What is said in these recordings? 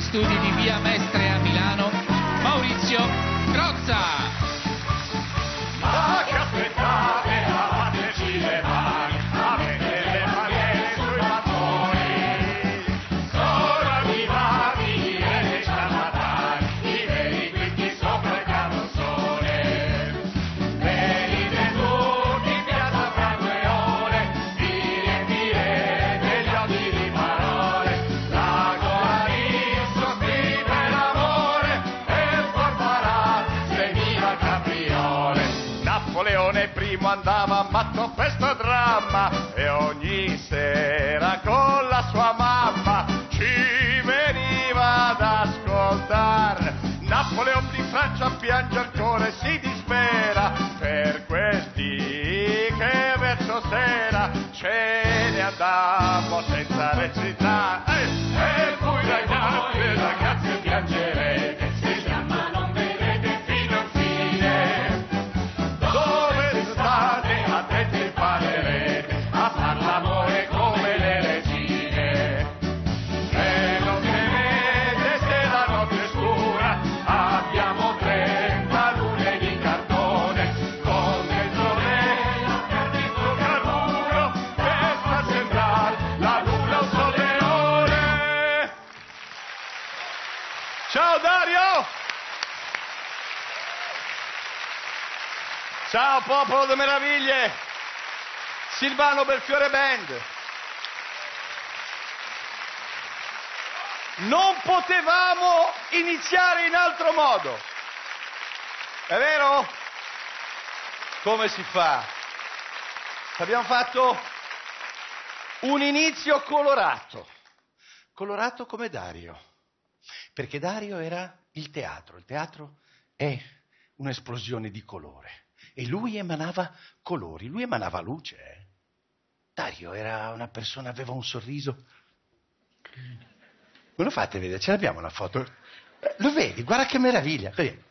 studi di Via Mestre a Milano, Maurizio Crozza. Ma che aspettate, lavateci le mani, avete le maniere sui mattoni. Sono arrivati i re ciarlatani, i veri dritti sopra il carrozzone. Venite tutti in piazza fra 2 ore, vi riempirete gli occhi di parole. La gola di sospira l'amore e il cuor farà venire capriole. Napoleone primo andava matto a questo dramma e ogni sera con la sua mamma ci veniva ad ascoltare. Napoleone di Francia piange ancora e si dispera per questi che verso sera ce ne andammo senza recitare. E poi ragazzi, ragazzi piangerete se già non vedete fino a fine. Dove state? A te imparerete a far l'amore come le regine. E non credete la notte scura, abbiamo 30 lune di cartone, con dentro lei per dentro carburo, che fa sembrare la luna un soleone. Ciao Dario! Ciao popolo de meraviglie! Silvano Belfiore Band! Non potevamo iniziare in altro modo! È vero? Come si fa? Abbiamo fatto un inizio colorato. Colorato come Dario. Perché Dario era il teatro. Il teatro è un'esplosione di colore. E lui emanava colori, lui emanava luce. Dario era una persona, aveva un sorriso. Me lo fate vedere? Ce l'abbiamo una foto? Lo vedi? Guarda che meraviglia. Vedi?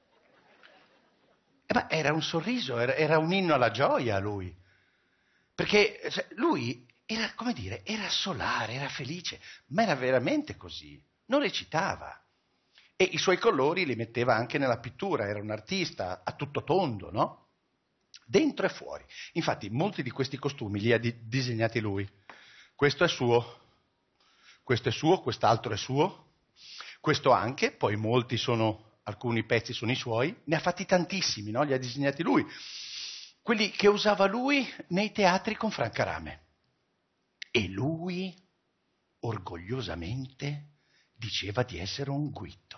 Ma era un sorriso, era un inno alla gioia lui. Perché lui era, come dire, era solare, era felice, ma era veramente così. Non recitava. E i suoi colori li metteva anche nella pittura, era un artista a tutto tondo, no? Dentro e fuori. Infatti molti di questi costumi li ha disegnati lui. Questo è suo, quest'altro è suo, questo anche, poi alcuni pezzi sono i suoi, ne ha fatti tantissimi, no? Li ha disegnati lui. Quelli che usava lui nei teatri con Franca Rame. E lui, orgogliosamente, diceva di essere un guitto.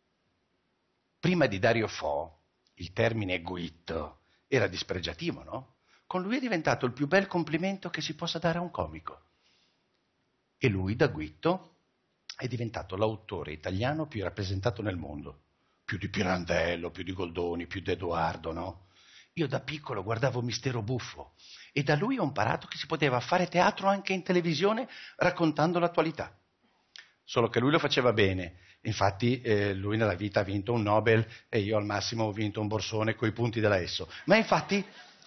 Prima di Dario Fo, il termine guitto era dispregiativo, no? Con lui è diventato il più bel complimento che si possa dare a un comico. E lui, da guitto, è diventato l'autore italiano più rappresentato nel mondo. Più di Pirandello, più di Goldoni, più di Edoardo, no? Io da piccolo guardavo Mistero Buffo e da lui ho imparato che si poteva fare teatro anche in televisione raccontando l'attualità. Solo che lui lo faceva bene. Infatti lui nella vita ha vinto un Nobel e io al massimo ho vinto un borsone coi punti della Esso. Ma infatti,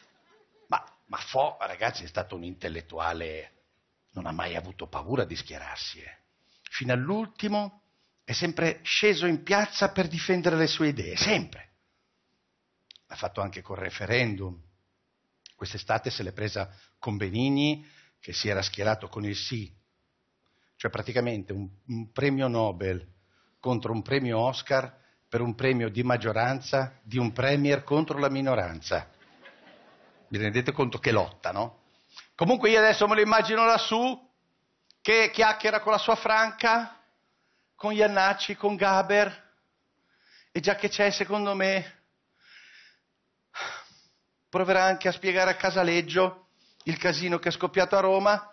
ma Fo, ragazzi, è stato un intellettuale, non ha mai avuto paura di schierarsi. Fino all'ultimo è sempre sceso in piazza per difendere le sue idee, sempre. L'ha fatto anche col referendum. Quest'estate se l'è presa con Benigni, che si era schierato con il sì. Cioè praticamente un premio Nobel contro un premio Oscar per un premio di maggioranza di un premier contro la minoranza. Vi rendete conto che lotta, no? Comunque io adesso me lo immagino lassù, che chiacchiera con la sua Franca, con Iannacci, con Gaber, e già che c'è, secondo me, proverà anche a spiegare a Casaleggio il casino che è scoppiato a Roma.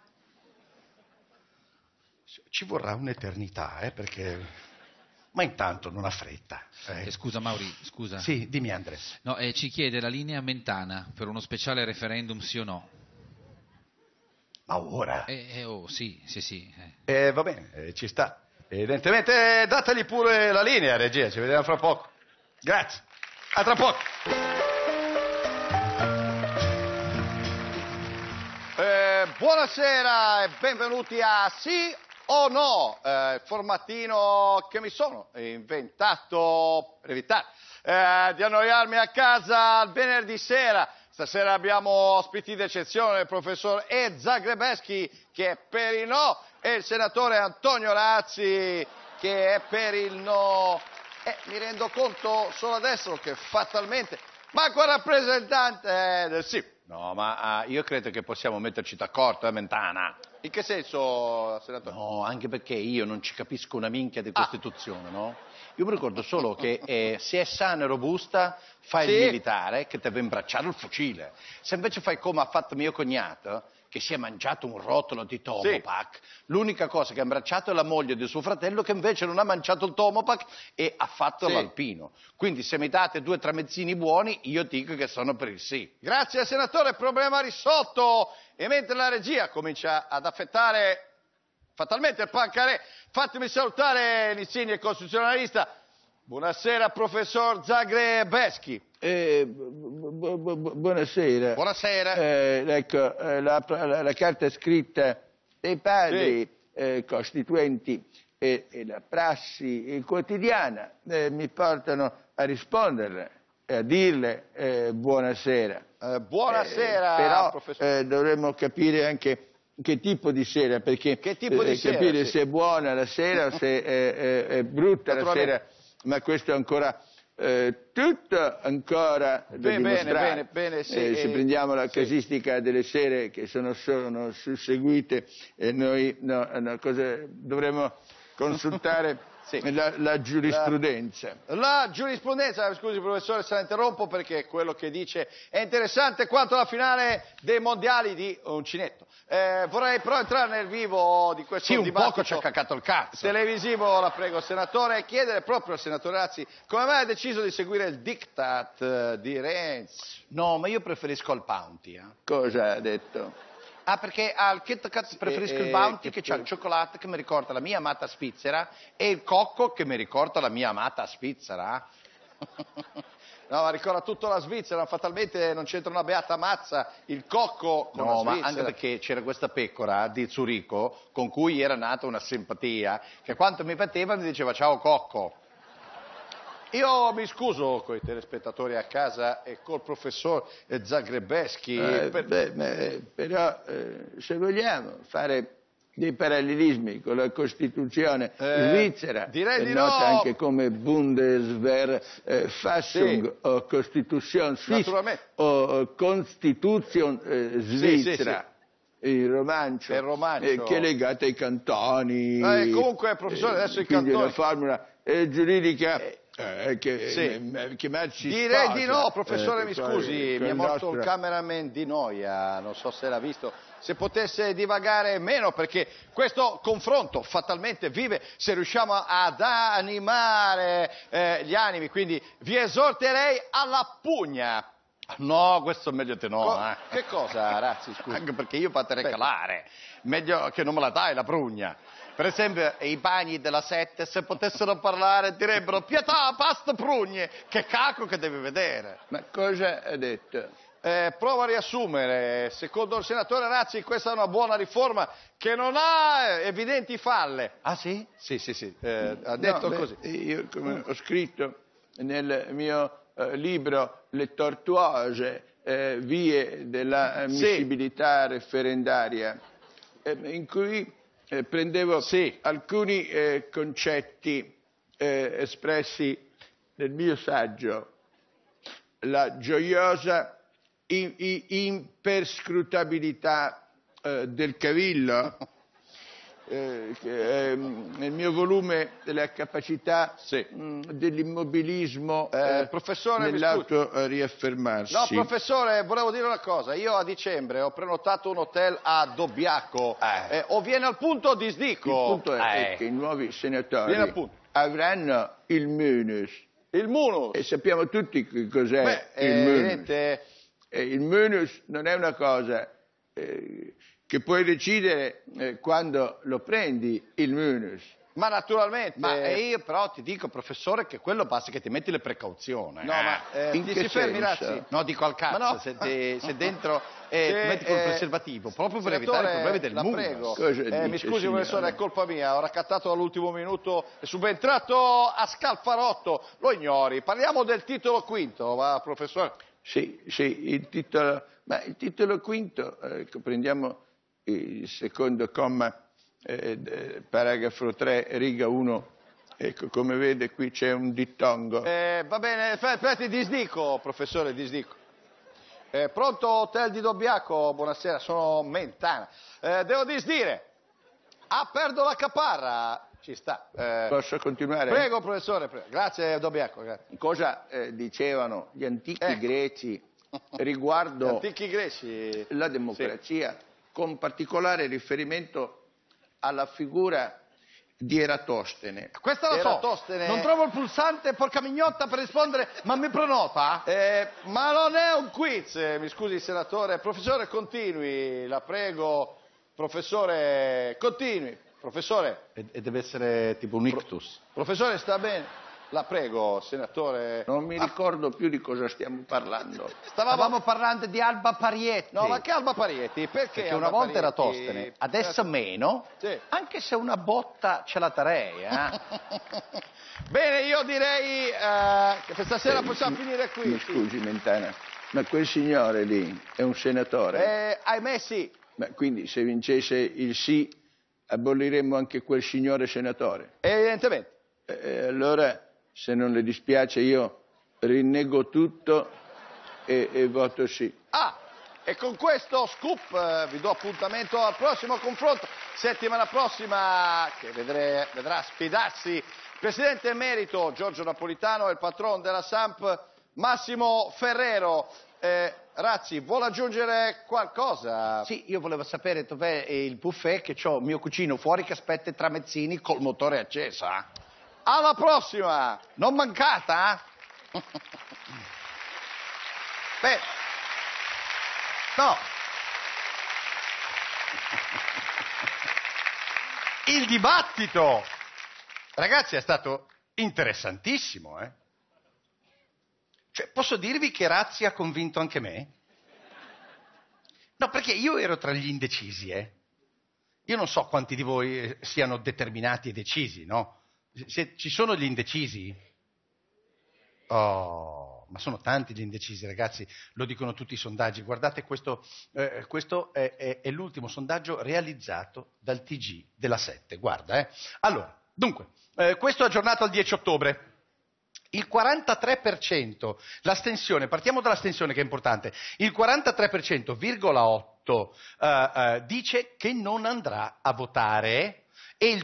Ci vorrà un'eternità, perché... Ma intanto non ha fretta. Scusa Mauri, scusa. Sì, dimmi Andre. No, ci chiede la linea Mentana per uno speciale referendum sì o no. Ma ora? Sì. Va bene, ci sta. Evidentemente dategli pure la linea, regia, ci vediamo fra poco. Grazie, a tra poco. Buonasera e benvenuti a Sì o no? Formatino che mi sono inventato per evitare di annoiarmi a casa il venerdì sera. Stasera abbiamo ospiti d'eccezione, il professor Zagrebeschi che è per il no e il senatore Antonio Razzi che è per il no. Mi rendo conto solo adesso che fatalmente manco il rappresentante del sì. No, ma io credo che possiamo metterci d'accordo, Mentana. In che senso, senatore? No, anche perché io non ci capisco una minchia di Costituzione, no? Io mi ricordo solo che se è sana e robusta fai il militare che deve imbracciare il fucile. Se invece fai come ha fatto mio cognato, che si è mangiato un rotolo di Tomopac, l'unica cosa che ha imbracciato è la moglie di suo fratello che invece non ha mangiato il Tomopac e ha fatto l'alpino. Quindi se mi date 2 tramezzini buoni io dico che sono per il sì. Grazie senatore, problema risolto. E mentre la regia comincia ad affettare fatalmente il pancaré, fatemi salutare l'insigne costituzionalista. Buonasera professor Zagrebeschi. Buonasera. Buonasera. Ecco, la carta scritta dei padri costituenti e la prassi quotidiana mi portano a risponderle e a dirle buonasera. Buonasera, però professore. dovremmo capire anche che tipo di sera, perché capire se è buona la sera o se è brutta la sera, ma questo è ancora tutto ancora da dimostrare. Bene, sì, se prendiamo la casistica delle sere che sono susseguite, noi dovremmo consultare la giurisprudenza. La giurisprudenza, scusi professore se la interrompo perché quello che dice è interessante quanto alla finale dei mondiali di uncinetto. Vorrei però entrare nel vivo di questo dibattito. Sì, un poco ci ha cacato il cazzo. Televisivo, la prego senatore, e chiedere proprio al senatore Razzi come mai ha deciso di seguire il diktat di Renzi. No, ma io preferisco il Bounty. Cosa ha detto? Perché al Kit Kat preferisco il Bounty che c'ha il cioccolato che mi ricorda la mia amata Svizzera e il cocco che mi ricorda la mia amata Svizzera. No, ma ricorda tutto la Svizzera, fatalmente non c'entra una beata mazza il cocco con la Svizzera. Ma anche perché c'era questa pecora di Zurigo con cui era nata una simpatia che quando mi batteva mi diceva ciao cocco. Io mi scuso con i telespettatori a casa e col professor Zagrebeschi. Però se vogliamo fare dei parallelismi con la Costituzione svizzera, direi di nota no. anche come Bundesverfassung o Costitution Suisse o Constitution svizzera. Il romancio che è legato ai cantoni. Comunque professore adesso i quindi cantoni. Una formula giuridica che ci direi sposa. di no, professore, mi scusi, mi è morto il il cameraman di noia, non so se l'ha visto, se potesse divagare meno, perché questo confronto fatalmente vive se riusciamo ad animare gli animi, quindi vi esorterei alla pugna. No, questo è meglio te no. Che cosa, Razzi, scusa? Anche perché io potrei calare, meglio che non me la dai la prugna. Per esempio, i bagni della Sette, se potessero parlare, direbbero pietà, pasta, prugne, che cacco che devi vedere. Ma cosa ha detto? Provo a riassumere. Secondo il senatore Razzi questa è una buona riforma che non ha evidenti falle. Ah sì? Sì. Ha detto così. Io, come ho scritto nel mio libro Le tortuose vie della ammissibilità referendaria, in cui prendevo alcuni concetti espressi nel mio saggio, la gioiosa imperscrutabilità del cavillo, nel mio volume della capacità dell'immobilismo nell'autoriaffermarsi. No, professore, volevo dire una cosa. Io a dicembre ho prenotato un hotel a Dobbiaco. O viene al punto o disdico. Il punto è che i nuovi senatori avranno il munus. Il munus? E sappiamo tutti che cos'è il munus. Il munus non è una cosa che puoi decidere quando lo prendi il munus, Ma naturalmente. Ma io però ti dico, professore, che quello basta che ti metti le precauzioni. No, ma ti fermi, Razzi? No, dico al cazzo, no. se dentro ti metti col preservativo, proprio per evitare i problemi del mondo. Prego. Mi scusi, professore, è colpa mia, ho raccattato all'ultimo minuto, è subentrato a Scalfarotto, lo ignori. Parliamo del titolo quinto, va, professore? Sì, il titolo quinto, prendiamo il secondo comma, paragrafo 3, riga 1, ecco, come vede qui c'è un dittongo. Va bene, aspetti, disdico, professore, disdico. Pronto, Hotel di Dobbiaco, buonasera, sono Mentana. Devo disdire, perdo la caparra, ci sta. Posso continuare? Prego, professore, prego. Grazie, Dobbiaco. Grazie. Cosa dicevano gli antichi greci riguardo gli antichi greci? La democrazia, sì, con particolare riferimento alla figura di Eratostene. Questa la Eratostene... so. Non trovo il pulsante, porca mignotta, per rispondere, ma mi pronota? Ma non è un quiz, mi scusi senatore. Professore, continui, la prego. Professore, continui. Professore. E deve essere tipo un ictus. Professore, sta bene? La prego, senatore. Non mi ricordo più di cosa stiamo parlando. Stavamo parlando di Alba Parietti. No, ma che Alba Parietti? Perché una volta era Eratostene, adesso meno, sì, anche se una botta ce la darei. Bene, io direi che questa sera possiamo finire qui. Mi scusi, Mentana, ma quel signore lì è un senatore? Ahimè sì. Ma quindi se vincesse il sì, aboliremmo anche quel signore senatore? Evidentemente. Allora, se non le dispiace, io rinnego tutto e voto sì. E con questo scoop vi do appuntamento al prossimo confronto. Settimana prossima, che vedrà sfidarsi il presidente emerito Giorgio Napolitano e il patron della Samp Massimo Ferrero. Razzi, vuole aggiungere qualcosa? Sì, io volevo sapere dov'è il buffet, che c'ho mio cugino fuori che aspetta i tramezzini col motore acceso. Alla prossima! Non mancata? Beh, no. Il dibattito, ragazzi, è stato interessantissimo, Cioè, posso dirvi che Razzi ha convinto anche me? No, perché io ero tra gli indecisi, Io non so quanti di voi siano determinati e decisi, no? Ci sono gli indecisi? Oh, ma sono tanti gli indecisi, ragazzi, lo dicono tutti i sondaggi. Guardate, questo è l'ultimo sondaggio realizzato dal TG della 7, guarda. Allora, dunque, questo è aggiornato al 10 ottobre. Il 43%, l'astensione, partiamo dall'astensione che è importante, il 43,8% dice che non andrà a votare e il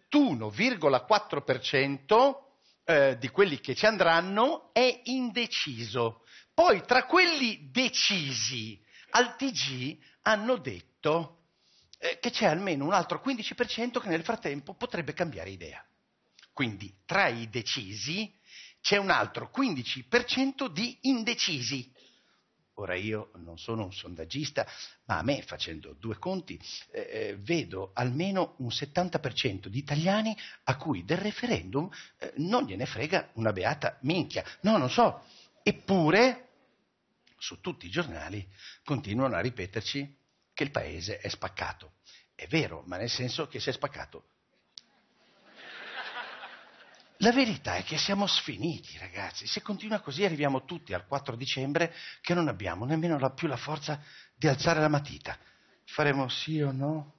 31,4% di quelli che ci andranno è indeciso. Poi tra quelli decisi al TG hanno detto che c'è almeno un altro 15% che nel frattempo potrebbe cambiare idea. Quindi tra i decisi c'è un altro 15% di indecisi. Ora io non sono un sondaggista, ma a me, facendo due conti, vedo almeno un 70% di italiani a cui del referendum non gliene frega una beata minchia. No, non so. Eppure, su tutti i giornali continuano a ripeterci che il paese è spaccato. È vero, ma nel senso che si è spaccato. La verità è che siamo sfiniti, ragazzi. Se continua così arriviamo tutti al 4 dicembre che non abbiamo nemmeno più la forza di alzare la matita. Faremo sì o no?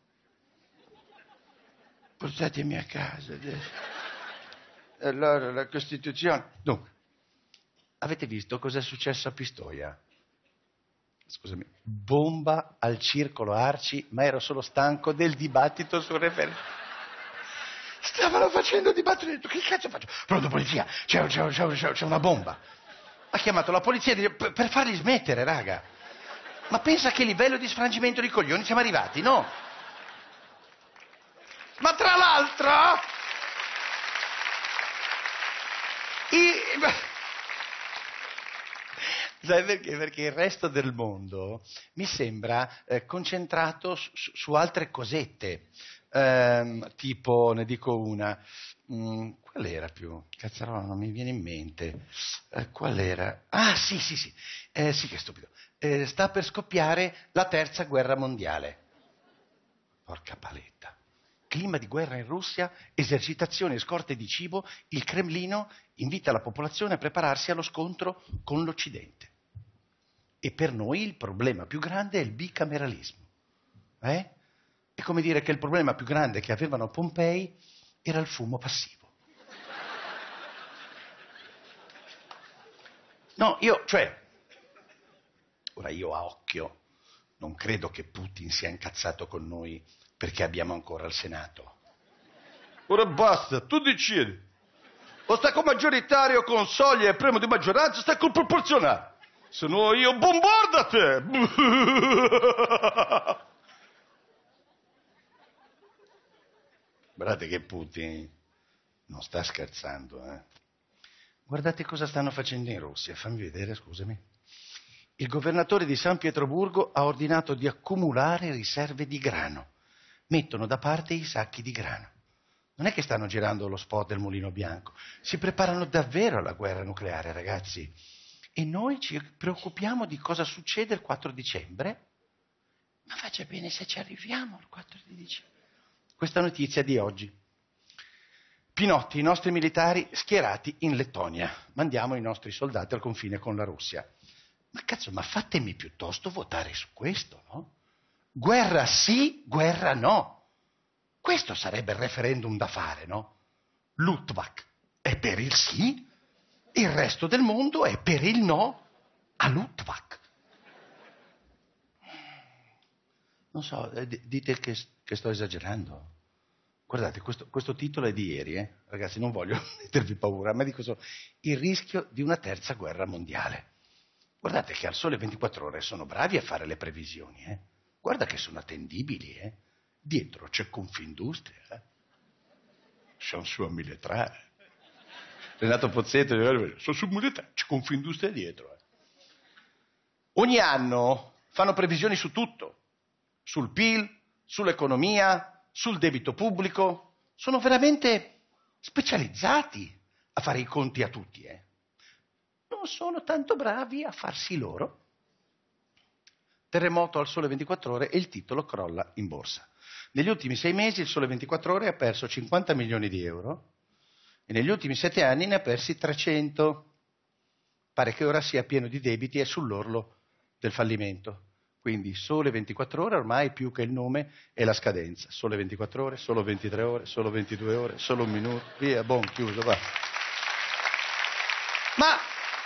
Portatemi a casa adesso. Allora, la Costituzione. Dunque, avete visto cosa è successo a Pistoia? Scusami, bomba al circolo Arci, ma ero solo stanco del dibattito sul referendum. Stavano facendo dibattito, che cazzo faccio? Pronto, polizia, c'è una bomba. Ha chiamato la polizia per farli smettere, raga. Ma pensa a che livello di sfrangimento di coglioni siamo arrivati, no? Ma tra l'altro... Sai perché? Perché il resto del mondo mi sembra concentrato su altre cosette. Tipo, ne dico una. Qual era più? Cazzarola, non mi viene in mente. Qual era? Ah, sì, sì, che stupido. Sta per scoppiare la terza guerra mondiale. Porca paletta. Clima di guerra in Russia, esercitazioni e scorte di cibo, il Cremlino invita la popolazione a prepararsi allo scontro con l'Occidente. E per noi il problema più grande è il bicameralismo. È come dire che il problema più grande che avevano Pompei era il fumo passivo. No, ora io a occhio non credo che Putin sia incazzato con noi perché abbiamo ancora il Senato. Ora basta, tu decidi. O stai con maggioritario, con soglie e premio di maggioranza, stai col proporzionale. Se no io bombarda te. Guardate che Putin non sta scherzando, eh. Guardate cosa stanno facendo in Russia, fammi vedere, scusami. Il governatore di San Pietroburgo ha ordinato di accumulare riserve di grano. Mettono da parte i sacchi di grano. Non è che stanno girando lo spot del Mulino Bianco, si preparano davvero alla guerra nucleare, ragazzi. E noi ci preoccupiamo di cosa succede il 4 dicembre? Ma faccia bene se ci arriviamo il 4 di dicembre. Questa notizia di oggi. Pinotti, i nostri militari schierati in Lettonia. Mandiamo i nostri soldati al confine con la Russia. Ma cazzo, ma fatemi piuttosto votare su questo, no? Guerra sì, guerra no. Questo sarebbe il referendum da fare, no? Luttwak è per il sì, il resto del mondo è per il no a Luttwak. Non so, dite che sto esagerando. Guardate, questo titolo è di ieri, ragazzi, non voglio mettervi paura, ma dico solo il rischio di una terza guerra mondiale. Guardate che al Sole 24 Ore sono bravi a fare le previsioni, Guarda che sono attendibili, Dietro c'è Confindustria, Sono su 1003. Renato Pozzetto, sono su 1003, c'è Confindustria dietro. Ogni anno fanno previsioni su tutto, sul PIL, sull'economia, sul debito pubblico. Sono veramente specializzati a fare i conti a tutti, Non sono tanto bravi a farsi loro. Terremoto al Sole 24 Ore e il titolo crolla in borsa. Negli ultimi 6 mesi il Sole 24 Ore ha perso 50 milioni di euro e negli ultimi 7 anni ne ha persi 300. Pare che ora sia pieno di debiti e sull'orlo del fallimento. Quindi Sole 24 Ore ormai più che il nome è la scadenza. Sole 24 Ore, solo 23 ore, solo 22 ore, solo un minuto, via, chiuso, va. Ma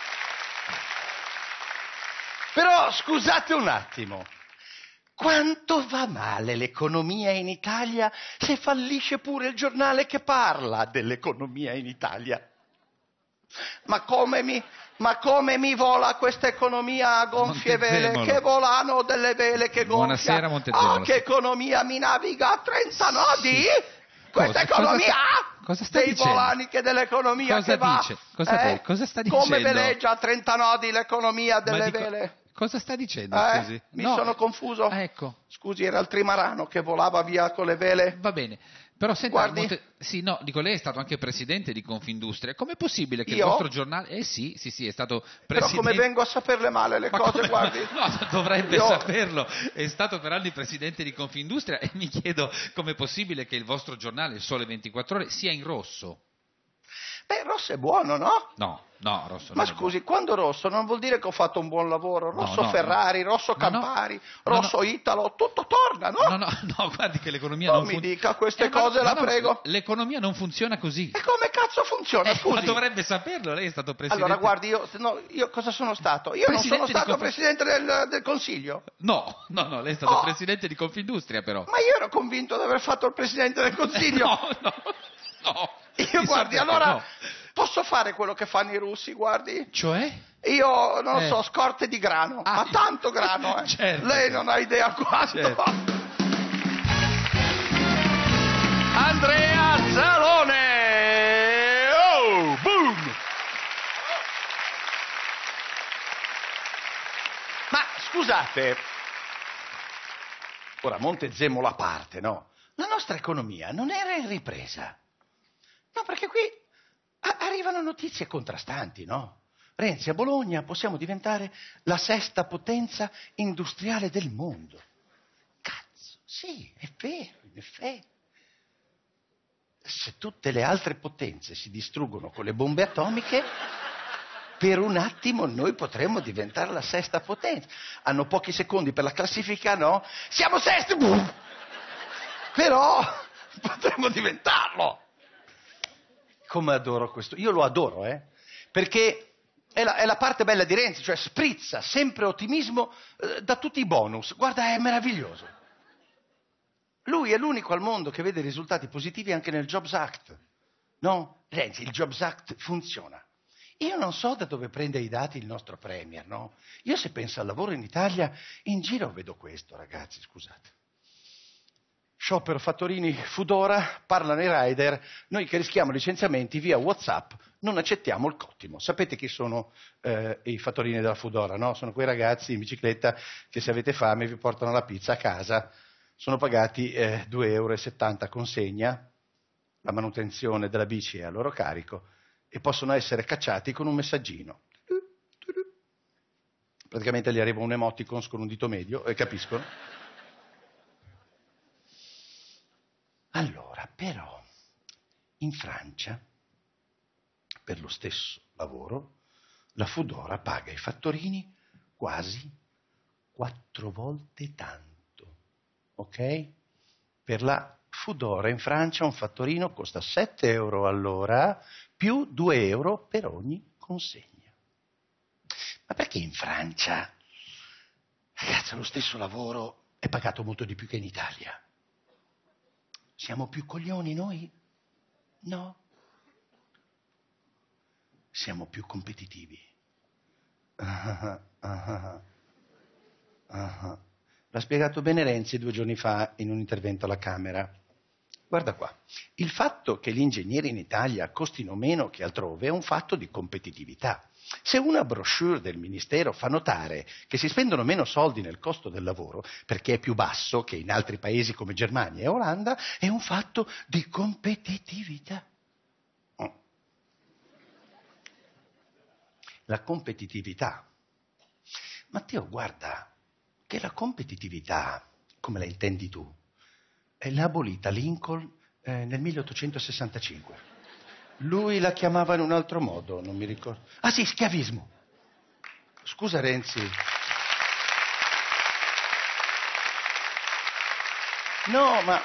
però scusate un attimo, quanto va male l'economia in Italia se fallisce pure il giornale che parla dell'economia in Italia? Ma come mi vola questa economia a gonfie vele, che volano delle vele che gonfia? Buonasera Montezemolo. Che economia mi naviga a 30 nodi? Questa economia cosa sta dei dicendo? volani che dell'economia cosa che va. Dice? Cosa sta dicendo? Come veleggia a 30 nodi l'economia delle vele? Cosa sta dicendo, scusi? Mi sono confuso. Ecco. Scusi, era il trimarano che volava via con le vele. Va bene. Però senta, Guardi. sì, no, dico, lei è stato anche presidente di Confindustria. Com'è possibile che Io? il vostro giornale... sì, è stato presidente... Però come vengo a saperle male le cose, come... guardi? No, dovrebbe saperlo. È stato per anni presidente di Confindustria e mi chiedo com'è possibile che il vostro giornale, il Sole 24 Ore, sia in rosso. Beh, rosso è buono, no? No, rosso Ma non è scusi, quando rosso non vuol dire che ho fatto un buon lavoro. Rosso no, Ferrari, no. rosso No, Campari, no. rosso Italo, tutto torna, no? No, guardi che l'economia Non non mi funziona. dica queste cose, la prego. L'economia non funziona così. E come cazzo funziona, scusi? Ma dovrebbe saperlo, lei è stato presidente. Allora, guardi, io cosa sono stato? Io non sono stato presidente del Consiglio. No, lei è stato presidente di Confindustria, però. Ma io ero convinto di aver fatto il presidente del Consiglio. No. Io, guardi, allora posso fare quello che fanno i russi, guardi? Cioè? Io, non lo so, scorte di grano, ma tanto grano, Certo. Lei non ha idea quanto. Certo. Andrea Zalone! Oh, boom! scusate, ora Montezemolo a parte, no? La nostra economia non era in ripresa. No, perché qui arrivano notizie contrastanti, no? Renzi, a Bologna possiamo diventare la 6ª potenza industriale del mondo. Cazzo, sì, è vero, in effetti. Se tutte le altre potenze si distruggono con le bombe atomiche, per un attimo noi potremmo diventare la 6ª potenza. Hanno pochi secondi per la classifica, no? Siamo 6th! Boom! Però potremmo diventarlo. Come adoro questo. Io lo adoro, perché è la parte bella di Renzi, cioè sprizza sempre ottimismo da tutti i bonus. Guarda, è meraviglioso. Lui è l'unico al mondo che vede risultati positivi anche nel Jobs Act. No? Renzi, il Jobs Act funziona. Io non so da dove prende i dati il nostro Premier, no? Io se penso al lavoro in Italia, in giro vedo questo, ragazzi, scusate. Sciopero fattorini Foodora, parlano i rider, noi che rischiamo licenziamenti via WhatsApp non accettiamo il cottimo. Sapete chi sono i fattorini della Foodora, no? Sono quei ragazzi in bicicletta che se avete fame vi portano la pizza a casa, sono pagati 2,70 € consegna, la manutenzione della bici è a loro carico e possono essere cacciati con un messaggino. Praticamente gli arriva un emoticon con un dito medio e capiscono. Allora, però, in Francia, per lo stesso lavoro, la Foodora paga ai fattorini quasi 4 volte tanto, ok? Per la Foodora in Francia un fattorino costa 7 € all'ora più 2 € per ogni consegna. Ma perché in Francia, ragazzi, lo stesso lavoro è pagato molto di più che in Italia? Siamo più coglioni noi? No. Siamo più competitivi. L'ha spiegato bene Renzi 2 giorni fa in un intervento alla Camera. Guarda qua, il fatto che gli ingegneri in Italia costino meno che altrove è un fatto di competitività. Se una brochure del Ministero fa notare che si spendono meno soldi nel costo del lavoro perché è più basso che in altri paesi come Germania e Olanda, è un fatto di competitività. La competitività. Matteo, guarda che la competitività, come la intendi tu, l'ha abolita Lincoln nel 1865. Lui la chiamava in un altro modo, non mi ricordo. Ah sì, schiavismo. Scusa Renzi. No, ma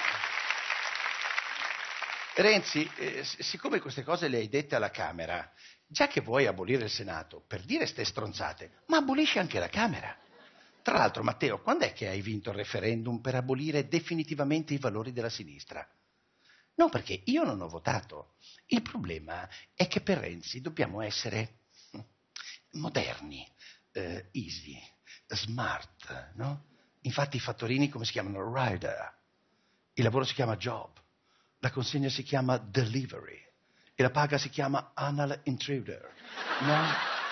Renzi, siccome queste cose le hai dette alla Camera, già che vuoi abolire il Senato, per dire ste stronzate, ma abolisci anche la Camera. Tra l'altro, Matteo, quando è che hai vinto il referendum per abolire definitivamente i valori della sinistra? No, perché io non ho votato. Il problema è che per Renzi dobbiamo essere moderni, easy, smart, no? Infatti i fattorini come si chiamano? Rider. Il lavoro si chiama job. La consegna si chiama delivery. E la paga si chiama anal intruder. No?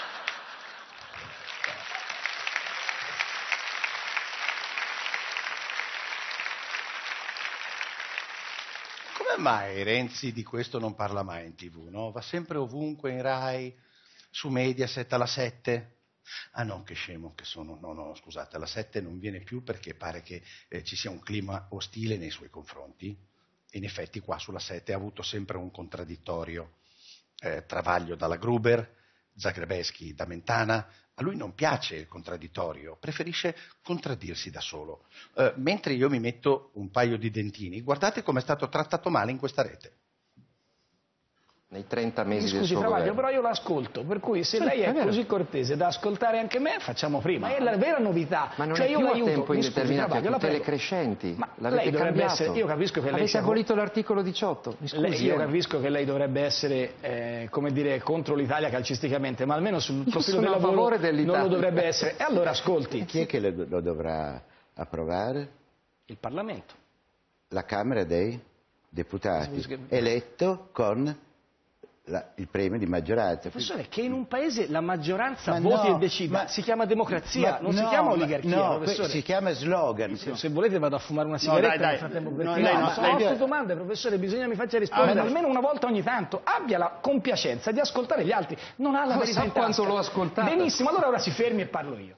Come mai Renzi di questo non parla mai in TV, no? Va sempre ovunque in Rai, su Mediaset alla 7. Ah no, che scemo che sono. No, scusate, alla 7 non viene più perché pare che ci sia un clima ostile nei suoi confronti. In effetti qua sulla 7 ha avuto sempre un contraddittorio. Travaglio dalla Gruber, Zagrebeschi da Mentana. A lui non piace il contraddittorio, preferisce contraddirsi da solo. Mentre io mi metto un paio di dentini, guardate come è stato trattato male in questa rete. Nei 30 mesi Scusi, del suo Travaglio, governo. però io l'ascolto, per cui se Sì, lei è è vero. così cortese da ascoltare anche me, facciamo prima. Ma è la vera novità. Ma non cioè è io più a l'aiuto. tempo Mi scusi, indeterminato, Travaglio, a la tutele prego. crescenti. Ma L'avete lei dovrebbe cambiato. essere, io capisco che lei Avete sia abolito l'articolo 18, mi scusi. io capisco che lei dovrebbe essere, come dire, contro l'Italia calcisticamente, ma almeno sul profilo sono del a lavoro favore dell'Italia. non lo dovrebbe essere. E allora ascolti. Chi è che lo dovrà approvare? Il Parlamento. La Camera dei Deputati, eletto con il premio di maggioranza. Professore, che in un paese la maggioranza Ma voti no, e decida, ma- si chiama democrazia, ma non si no, chiama ma- oligarchia, no, professore. si chiama slogan. Se volete vado a fumare una sigaretta dai, nel frattempo. no, perché lei no, non ma sta- ho 8 domande, professore, bisogna mi faccia rispondere Ah, almeno una volta ogni tanto. Abbia la compiacenza di ascoltare gli altri, non ha la verità sa in quanto tasca. l'ho ascoltata? Benissimo, allora ora si fermi e parlo io.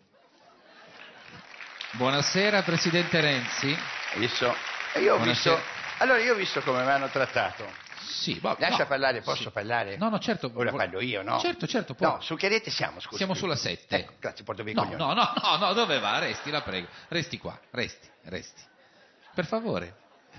Buonasera, Presidente Renzi. Allora io ho visto come mi hanno trattato. Sì, Lascia parlare, posso parlare? No, certo. Ora parlo io, no? Certo, può. No, su che rete siamo, scusi? Siamo sulla 7. Ecco, grazie, porto via i No, coglioni. no, dove va? Resti, la prego. Resti qua, resti. Per favore.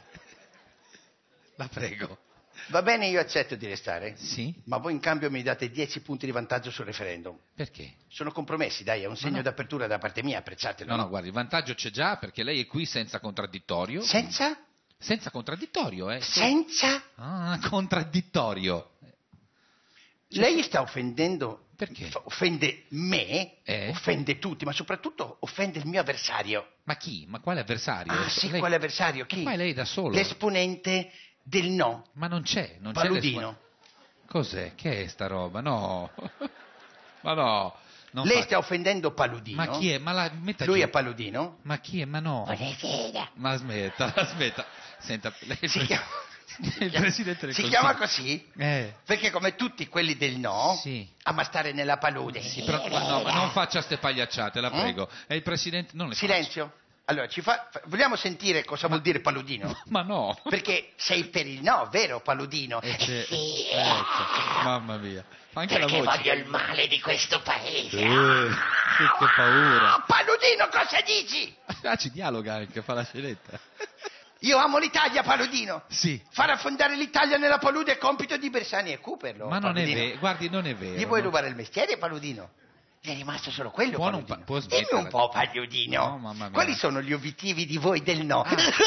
La prego. Va bene, io accetto di restare. Sì? Ma voi in cambio mi date 10 punti di vantaggio sul referendum. Perché? Sono compromessi, dai, è un segno d'apertura da parte mia, apprezzatelo. No, guardi, il vantaggio c'è già perché lei è qui senza contraddittorio. Senza? Senza contraddittorio, eh? Senza? Ah, contraddittorio. Lei sta offendendo... Perché? Offende me, Eh? offende tutti, ma soprattutto offende il mio avversario. Ma chi? Ma quale avversario? Ah, sì, Lei- quale avversario? Chi? Ma poi lei da solo. L'esponente del no, Ma non c'è Paludino. Cos'è? Che è sta roba? No. Ma no. Non Lei fa- sta offendendo Paludino. Ma chi è? Ma la metta Lui giù. è Paludino? Ma chi è? Ma no. Buonasera. Ma smetta. Senta, lei è Si chiama, il Presidente del si Consiglio. chiama così? Perché come tutti quelli del no, Sì. ama stare nella palude. Sì, però, ma non faccia ste pagliacciate, la prego. È il Presidente... Non le Silenzio. Allora, vogliamo sentire cosa vuol dire Paludino? faccia. Ma no. Perché sei per il no, vero Paludino? Sì, ecco. Mamma mia. Anche la Perché voce. voglio il male di questo paese. Che paura. Ah, Paludino, cosa dici? Ah, ci dialoga anche, fa la scenetta. Io amo l'Italia, Paludino. Sì. Far affondare l'Italia nella palude è compito di Bersani e Cooperlo. Ma non è Paludino. vero, guardi, non è vero. Gli vuoi no? rubare il mestiere, Paludino? Gli è rimasto solo quello, Può non Paludino. può Dimmi smetterla. un po', Paludino. No, mamma mia. Quali sono gli obiettivi di voi del no?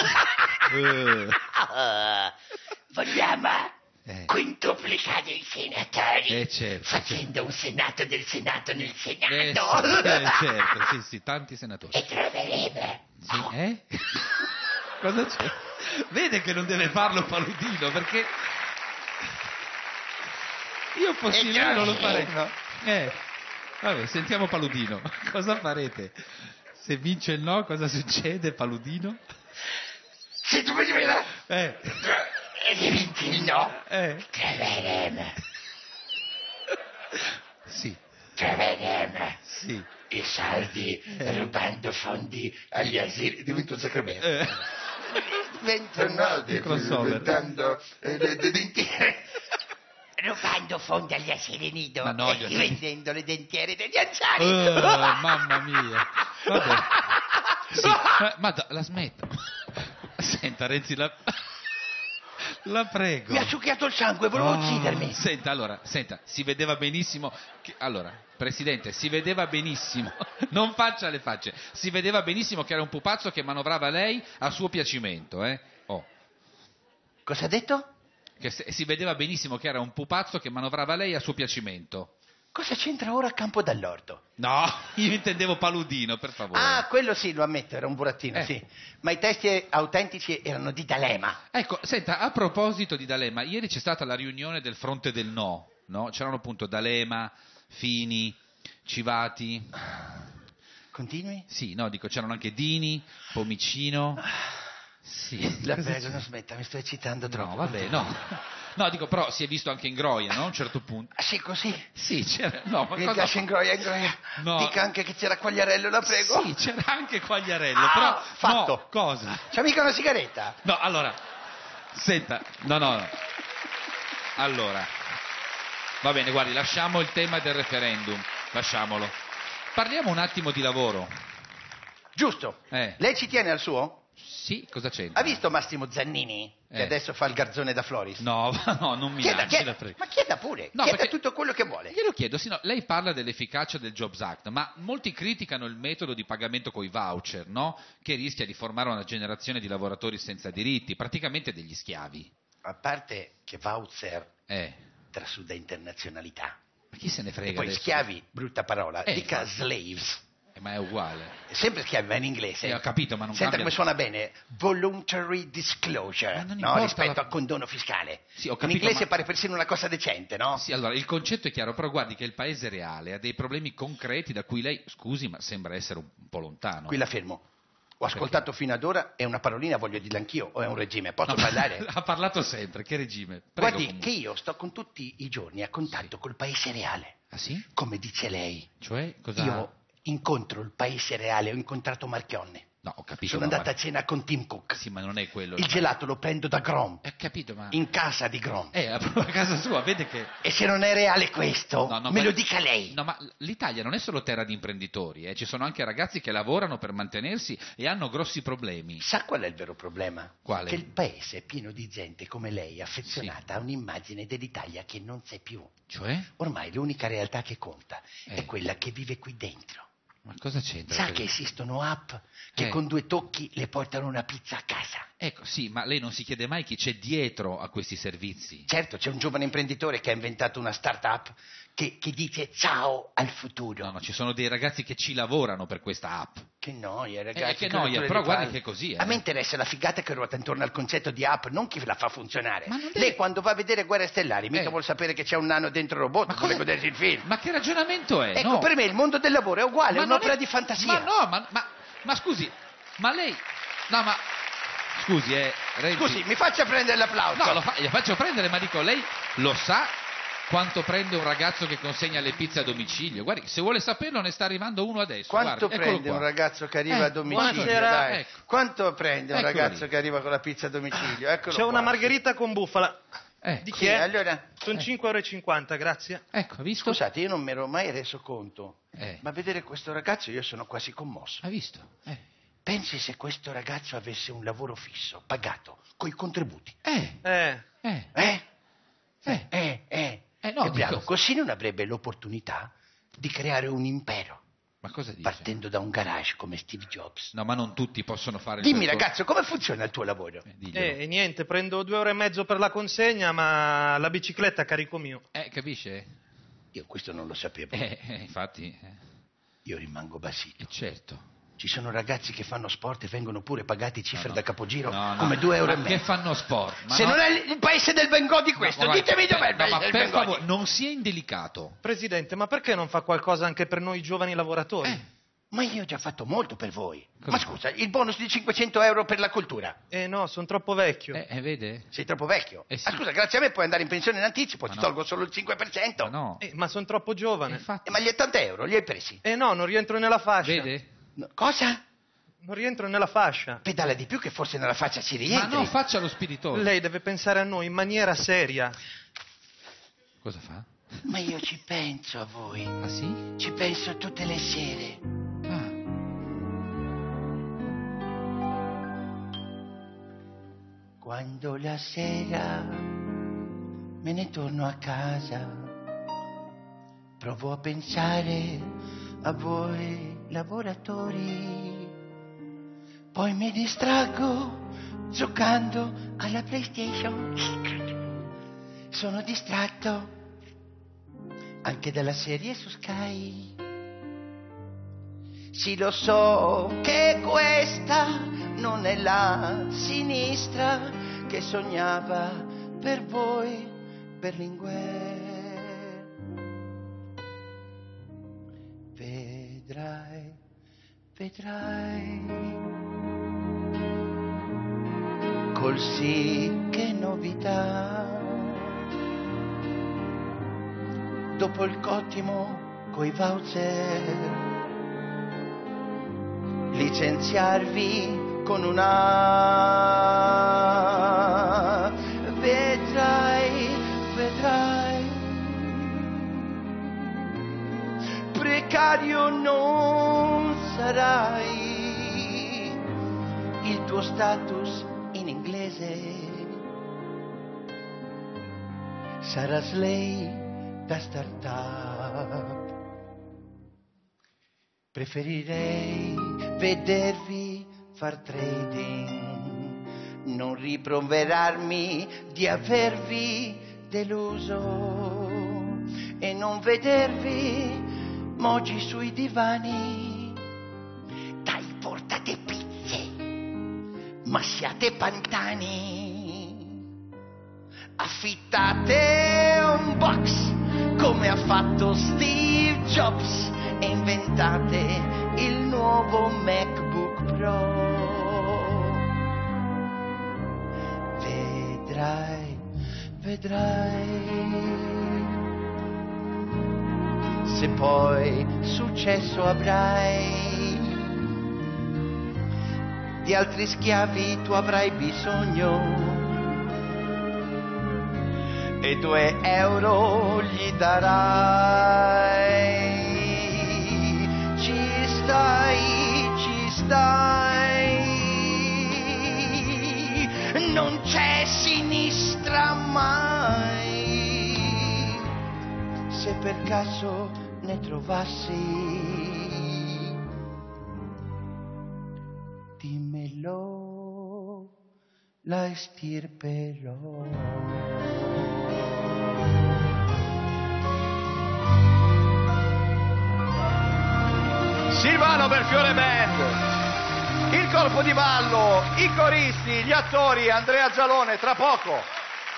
Vogliamo quintuplicare i senatori Certo. facendo un Senato del Senato nel Senato. Certo, sì, tanti senatori. E troveremo. Sì, Cosa c'è? Vede che non deve farlo Paludino, perché io fossi lui non lo farei. Vabbè, sentiamo Paludino. Cosa farete? Se vince il no, cosa succede, Paludino? Se tu mi vedi Eh, e vinci il no, eh, sì, sì. i soldi rubando fondi agli asili. Diventa un sacramento. Crossover. Rubando fondi agli asili nido Ma no, e vendendo le dentiere degli anziani. Mamma mia. Vabbè. Sì, la smetto. Senta, Renzi, la prego. Mi ha succhiato il sangue, volevo uccidermi. Senta, si vedeva benissimo. Presidente, si vedeva benissimo. Non faccia le facce. Si vedeva benissimo che era un pupazzo che manovrava lei a suo piacimento, Cosa ha detto? Che si vedeva benissimo che era un pupazzo che manovrava lei a suo piacimento. Cosa c'entra ora Campo Dall'Orto? No, io intendevo Paludino, per favore. Ah, quello sì, lo ammetto, era un burattino, sì. Ma i testi autentici erano di D'Alema. Ecco, senta, a proposito di D'Alema, ieri c'è stata la riunione del fronte del no? C'erano appunto D'Alema, Fini, Civati. Continui? Sì, no, dico, c'erano anche Dini, Pomicino. Sì. La prego, non smetta, mi sto eccitando troppo. No, vabbè, no. No, dico, però si è visto anche in Groia, no? A un certo punto. Ah, sì, così? Sì, c'era... No, ma Mi cosa... piace in Groia. No. Dica anche che c'era Quagliarello, la prego. Sì, c'era anche Quagliarello, però... fatto. No, cosa? C'è mica una sigaretta? No, allora... Senta, no. Allora... Va bene, guardi, lasciamo il tema del referendum. Lasciamolo. Parliamo un attimo di lavoro. Giusto. Lei ci tiene al suo? Sì, cosa c'entra? Ha visto Massimo Zannini? Che adesso fa il garzone da Floris? No, non mi lanci, la prego. Ma chieda pure, No, chieda perché- tutto quello che vuole. Glielo chiedo, sì, no, lei parla dell'efficacia del Jobs Act, ma molti criticano il metodo di pagamento coi voucher, no? Che rischia di formare una generazione di lavoratori senza diritti, praticamente degli schiavi. A parte che voucher trasuda internazionalità. Ma chi se ne frega E poi adesso? schiavi, brutta parola, Eh, dica infatti. slaves. Ma è uguale. Sempre schiavi, ma in inglese. Ho capito, ma non Senta cambia. come suona bene. Voluntary disclosure, non no? importa Rispetto la- a condono fiscale. Sì, ho in capito, inglese ma- pare persino una cosa decente, no? Sì, allora, il concetto è chiaro, però guardi che il paese reale ha dei problemi concreti da cui lei, scusi, ma sembra essere un po' lontano. Qui la fermo. Ho ascoltato fino ad ora e una parolina voglio dirla anch'io, o è un regime? Posso parlare? Ha parlato sempre, che regime? Prego, Guardi comunque. che io sto con tutti i giorni a contatto col paese reale. Ah sì? Come dice lei. Cioè, cosa... Io incontro il paese reale, ho incontrato Marchionne. No, ho capito. Sono ma- andato a cena con Tim Cook. Sì, ma non è quello. Il gelato lo prendo da Grom, Ho capito, ma... in casa di Grom. proprio a casa sua, vede che... E se non è reale questo, No, no, me lo guardi- dica lei. No, ma l'Italia non è solo terra di imprenditori, ci sono anche ragazzi che lavorano per mantenersi e hanno grossi problemi. Sa qual è il vero problema? Quale? Che il paese è pieno di gente come lei, affezionata a un'immagine dell'Italia che non c'è più. Cioè? Ormai l'unica realtà che conta Eh. è quella che vive qui dentro. Ma cosa c'entra? Sa che esistono app che Eh. con 2 tocchi le portano una pizza a casa? Ecco, sì, ma lei non si chiede mai chi c'è dietro a questi servizi. Certo, c'è un giovane imprenditore che ha inventato una start-up che dice ciao al futuro. No, no, ci sono dei ragazzi che ci lavorano per questa app. Che noia, ragazzi. che noia, rotture però di guardi palle. che è così, A me interessa la figata che ruota intorno al concetto di app, non chi la fa funzionare. Ma non deve- Lei quando va a vedere Guerre Stellari mica Eh. vuol sapere che c'è un nano dentro il robot, vuole cosa- godersi il film. Ma che ragionamento è? Ecco, No. per me il mondo del lavoro è uguale, Ma è non un'opera è- di fantasia. Ma no, ma scusi, ma lei... No, ma... Scusi, Renzi... Scusi, mi faccia prendere l'applauso. No, gli faccio prendere, ma dico, lei lo sa quanto prende un ragazzo che consegna le pizze a domicilio? Guardi, se vuole saperlo ne sta arrivando uno adesso. Quanto guardi, eccolo prende qua. un ragazzo che arriva a domicilio? buonasera. Dai? Ecco. Quanto prende un Eccolo ragazzo lì. che arriva con la pizza a domicilio? Eccolo C'è qua. una margherita con bufala. Di chi Sì, è? allora, Sono 5,50 €, grazie. Ecco, ha visto? scusate, io non mi ero mai reso conto, Eh. ma a vedere questo ragazzo io sono quasi commosso. Ha visto? Pensi se questo ragazzo avesse un lavoro fisso, pagato, coi contributi. Eh. No, È bravo, dico- così non avrebbe l'opportunità di creare un impero, Ma cosa dice? partendo da un garage come Steve Jobs. No, ma non tutti possono fare il Dimmi percorso- ragazzo, come funziona il tuo lavoro? diglielo. E niente, prendo 2,5 € per la consegna, ma la bicicletta a carico mio. Capisce? Io questo non lo sapevo. Infatti, Io rimango basito. certo. Ci sono ragazzi che fanno sport e vengono pure pagati cifre da capogiro No, no. come 2,5 Ma €. che fanno sport? Ma Se no- non è il paese del Bengodi questo, Ma guardi, ditemi dov'è il no, paese ma del per Bengodi. favore, non sia indelicato. Presidente, ma perché non fa qualcosa anche per noi giovani lavoratori? Ma io ho già fatto molto per voi. Cosa Ma fa? scusa, il bonus di 500 € per la cultura. No, sono troppo vecchio. Vede? Sei troppo vecchio. Sì. Ah, scusa, grazie a me puoi andare in pensione in anticipo, ti no. tolgo solo il 5%. Ma no. Ma sono troppo giovane. Infatti, Ma gli 80 € li hai presi? No, non rientro nella fascia. vede? No, cosa? Non rientro nella fascia. Pedala di più che forse nella faccia ci rientri. Ma no, faccia lo spiritoso. Lei deve pensare a noi in maniera seria. Cosa fa? Ma io ci penso a voi. Ah sì? Ci penso tutte le sere. Ah. Quando la sera me ne torno a casa, provo a pensare a voi lavoratori, poi mi distraggo giocando alla PlayStation. Sono distratto anche dalla serie su Sky. Sì, lo so che questa non è la sinistra che sognava per voi Berlinguer. Vedrai, vedrai, col sì che novità. Dopo il cottimo coi voucher, licenziarvi con una. Vedrai, vedrai, precario non sarai, il tuo status in inglese sarà slave da startup. Preferirei vedervi far trading, non rimproverarmi di avervi deluso e non vedervi mogi sui divani ma siate pantani. Affittate un box come ha fatto Steve Jobs e inventate il nuovo MacBook Pro. Vedrai, se poi successo avrai, di altri schiavi tu avrai bisogno e 2 euro gli darai. Ci stai, non c'è sinistra mai, se per caso ne trovassi, dimmelo, la estirperò. Silvano Belfiore Band, il corpo di ballo, i coristi, gli attori, Andrea Gialone, tra poco.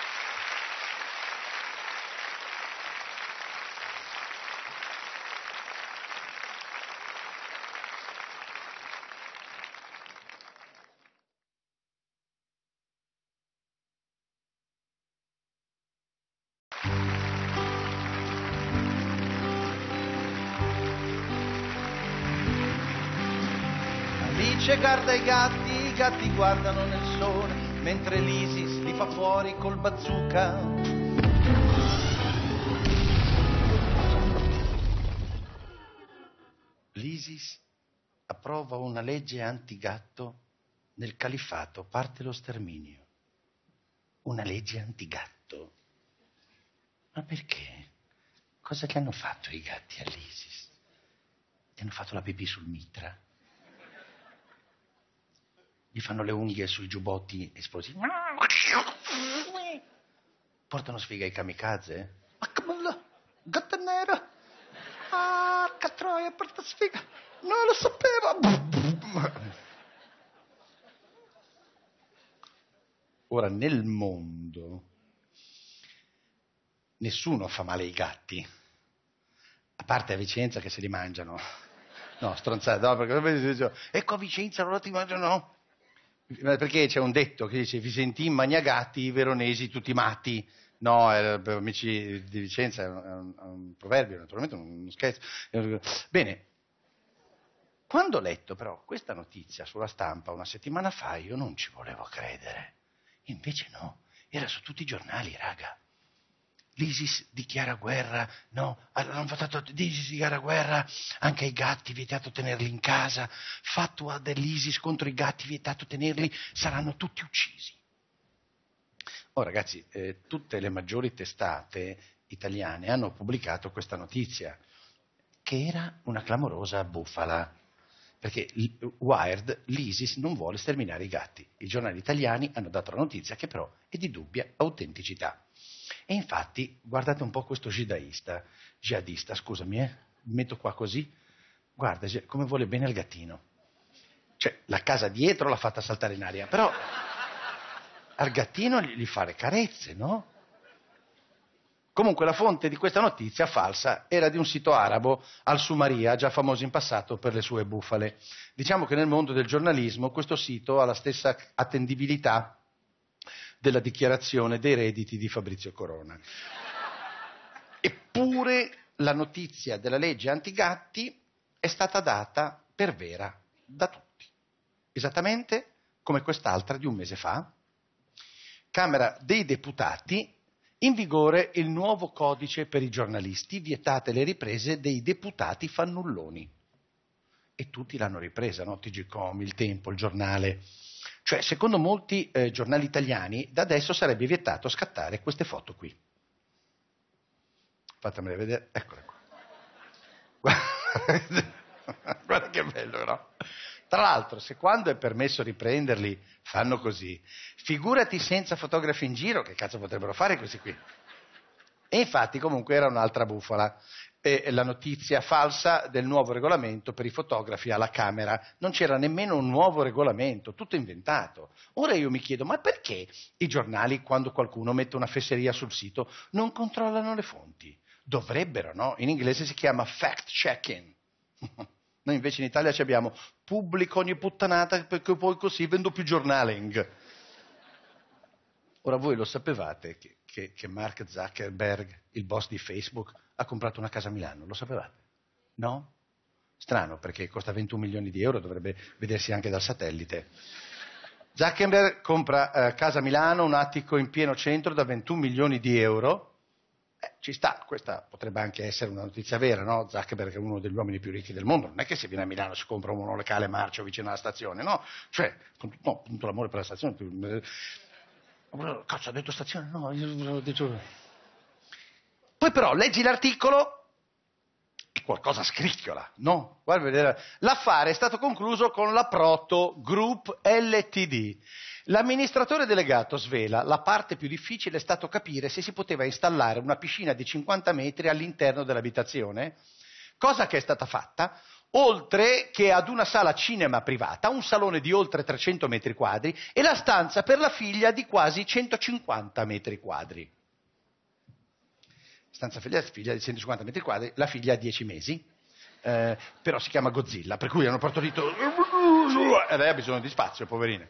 Guarda i gatti guardano nel sole, mentre l'Isis li fa fuori col bazooka. L'Isis approva una legge antigatto, nel califfato parte lo sterminio. Una legge antigatto? Ma perché? Cosa gli hanno fatto i gatti all'Isis? Gli hanno fatto la pipì sul mitra? Gli fanno le unghie sui giubbotti esplosivi? Portano sfiga ai kamikaze? Ma che bello! Gatta nera! Ah, che troia, porta sfiga! Non lo sapevo! Ora, nel mondo, nessuno fa male ai gatti. A parte a Vicenza che se li mangiano. No, stronzate, no, perché ecco a Vicenza, allora ti mangiano. Perché c'è un detto che dice Vicentin magnagatti, i veronesi tutti matti. No, per amici di Vicenza è un proverbio, naturalmente uno scherzo. Bene, quando ho letto però questa notizia sulla stampa una settimana fa, io non ci volevo credere. Invece no, era su tutti i giornali, raga. L'ISIS dichiara guerra, no, hanno votato l'ISIS dichiara guerra anche ai gatti, vietato tenerli in casa, fatwa dell'ISIS contro i gatti, vietato tenerli, saranno tutti uccisi. Oh ragazzi, tutte le maggiori testate italiane hanno pubblicato questa notizia, che era una clamorosa bufala, perché Wired, l'ISIS non vuole sterminare i gatti. I giornali italiani hanno dato la notizia che però è di dubbia autenticità. E infatti, guardate un po' questo jihadista, scusami, mi metto qua così, guarda come vuole bene al gattino. Cioè, la casa dietro l'ha fatta saltare in aria, però al gattino gli fa le carezze, no? Comunque la fonte di questa notizia falsa era di un sito arabo, Al-Sumaria, già famoso in passato per le sue bufale. Diciamo che nel mondo del giornalismo questo sito ha la stessa attendibilità della dichiarazione dei redditi di Fabrizio Corona. Eppure la notizia della legge antigatti è stata data per vera da tutti. Esattamente come quest'altra di un mese fa. Camera dei Deputati, in vigore il nuovo codice per i giornalisti, vietate le riprese dei deputati fannulloni. E tutti l'hanno ripresa, no? TGcom, Il Tempo, Il Giornale. Cioè, secondo molti giornali italiani, da adesso sarebbe vietato scattare queste foto qui. Fatemele vedere, eccole qua. Guarda che bello, no? Tra l'altro, se quando è permesso riprenderli fanno così, figurati senza fotografi in giro, che cazzo potrebbero fare questi qui? E infatti comunque era un'altra bufala. E la notizia falsa del nuovo regolamento per i fotografi alla Camera. Non c'era nemmeno un nuovo regolamento, tutto inventato. Ora io mi chiedo, ma perché i giornali, quando qualcuno mette una fesseria sul sito, non controllano le fonti? Dovrebbero, no? In inglese si chiama fact-checking. Noi invece in Italia ci abbiamo pubblico ogni puttanata perché poi così vendo più giornaling. Ora voi lo sapevate che Mark Zuckerberg, il boss di Facebook, ha comprato una casa a Milano? Lo sapevate? No? Strano, perché costa 21 milioni di euro, dovrebbe vedersi anche dal satellite. Zuckerberg compra casa a Milano, un attico in pieno centro da 21 milioni di euro. Ci sta, questa potrebbe anche essere una notizia vera, no? Zuckerberg è uno degli uomini più ricchi del mondo, non è che se viene a Milano si compra un monolocale Marcio vicino alla stazione, no? Cioè, no, tutto l'amore per la stazione. Cazzo, ha detto stazione? No, io ho detto... Poi però leggi l'articolo e qualcosa scricchiola, no? Guarda a vedere. L'affare è stato concluso con la Proto Group Ltd. L'amministratore delegato svela: la parte più difficile è stato capire se si poteva installare una piscina di 50 metri all'interno dell'abitazione, cosa che è stata fatta, oltre che ad una sala cinema privata, un salone di oltre 300 metri quadri e la stanza per la figlia di quasi 150 metri quadri. Stanza figlia di 150 metri quadri, la figlia ha 10 mesi, però si chiama Godzilla, per cui hanno partorito e lei ha bisogno di spazio, poverina.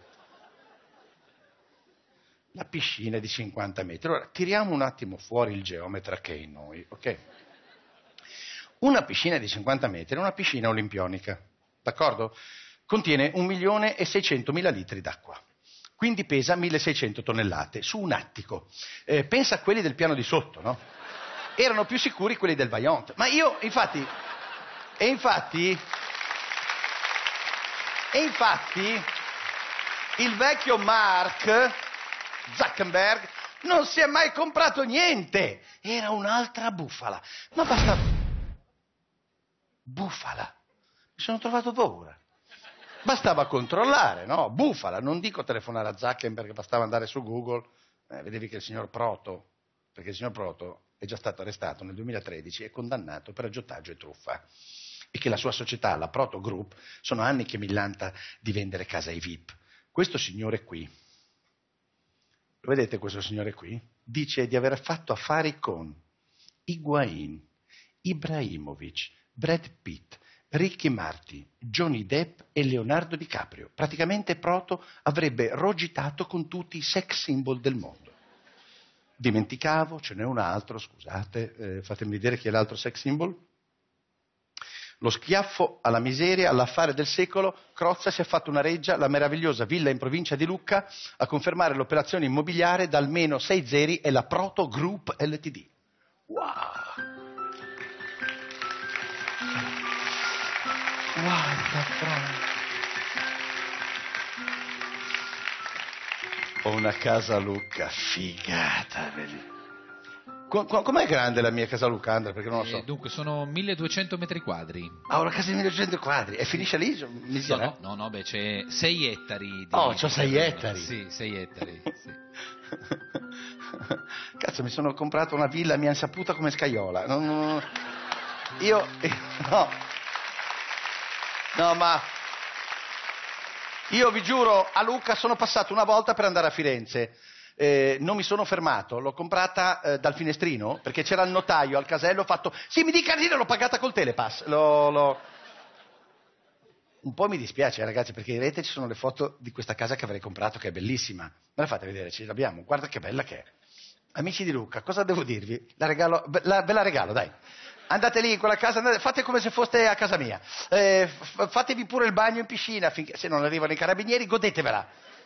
La piscina è di 50 metri. Ora, tiriamo un attimo fuori il geometra che è in noi, ok? Una piscina di 50 metri è una piscina olimpionica, d'accordo? Contiene 1.600.000 litri d'acqua, quindi pesa 1.600 tonnellate su un attico. Pensa a quelli del piano di sotto, no? Erano più sicuri quelli del Vaillant. Ma io, infatti, il vecchio Mark Zuckerberg non si è mai comprato niente. Era un'altra bufala. Ma basta... Bufala. Mi sono trovato paura. Bastava controllare, no? Bufala. Non dico telefonare a Zuckerberg, bastava andare su Google. Vedevi che il signor Proto, perché il signor Proto è già stato arrestato nel 2013 e condannato per aggiotaggio e truffa. E che la sua società, la Proto Group, sono anni che millanta di vendere case ai VIP. Questo signore qui, lo vedete questo signore qui? Dice di aver fatto affari con Higuain, Ibrahimovic, Brad Pitt, Ricky Martin, Johnny Depp e Leonardo DiCaprio. Praticamente Proto avrebbe rogitato con tutti i sex symbol del mondo. Dimenticavo, ce n'è un altro, scusate, fatemi vedere chi è l'altro sex symbol. Lo schiaffo alla miseria, all'affare del secolo, Crozza si è fatto una reggia, la meravigliosa villa in provincia di Lucca, a confermare l'operazione immobiliare da almeno 6 zeri è la Proto Group Ltd. Wow! Guarda, Proto! Ho una casa a Lucca, figata, vedi? Com'è grande la mia casa a Lucca, Andrea? Perché non lo so. Dunque, sono 1200 metri quadri. Ah, una casa di 1200 quadri. E finisce lì? No, beh, c'è 6 ettari. C'ho 6 ettari. Sì, 6 ettari, sì. Cazzo, mi sono comprato una villa, mi hanno saputa come Scaiola. No, ma... Io vi giuro, a Lucca sono passato una volta per andare a Firenze. Non mi sono fermato, l'ho comprata dal finestrino, perché c'era il notaio al casello, ho fatto, sì, mi dica l'ho pagata col Telepass. Un po' mi dispiace, ragazzi, perché in rete ci sono le foto di questa casa che avrei comprato, che è bellissima. Me la fate vedere, ce l'abbiamo, guarda che bella che è. Amici di Lucca, cosa devo dirvi? Ve la regalo, dai. Andate lì in quella casa, fate come se foste a casa mia. Fatevi pure il bagno in piscina, finché se non arrivano i carabinieri, godetevela.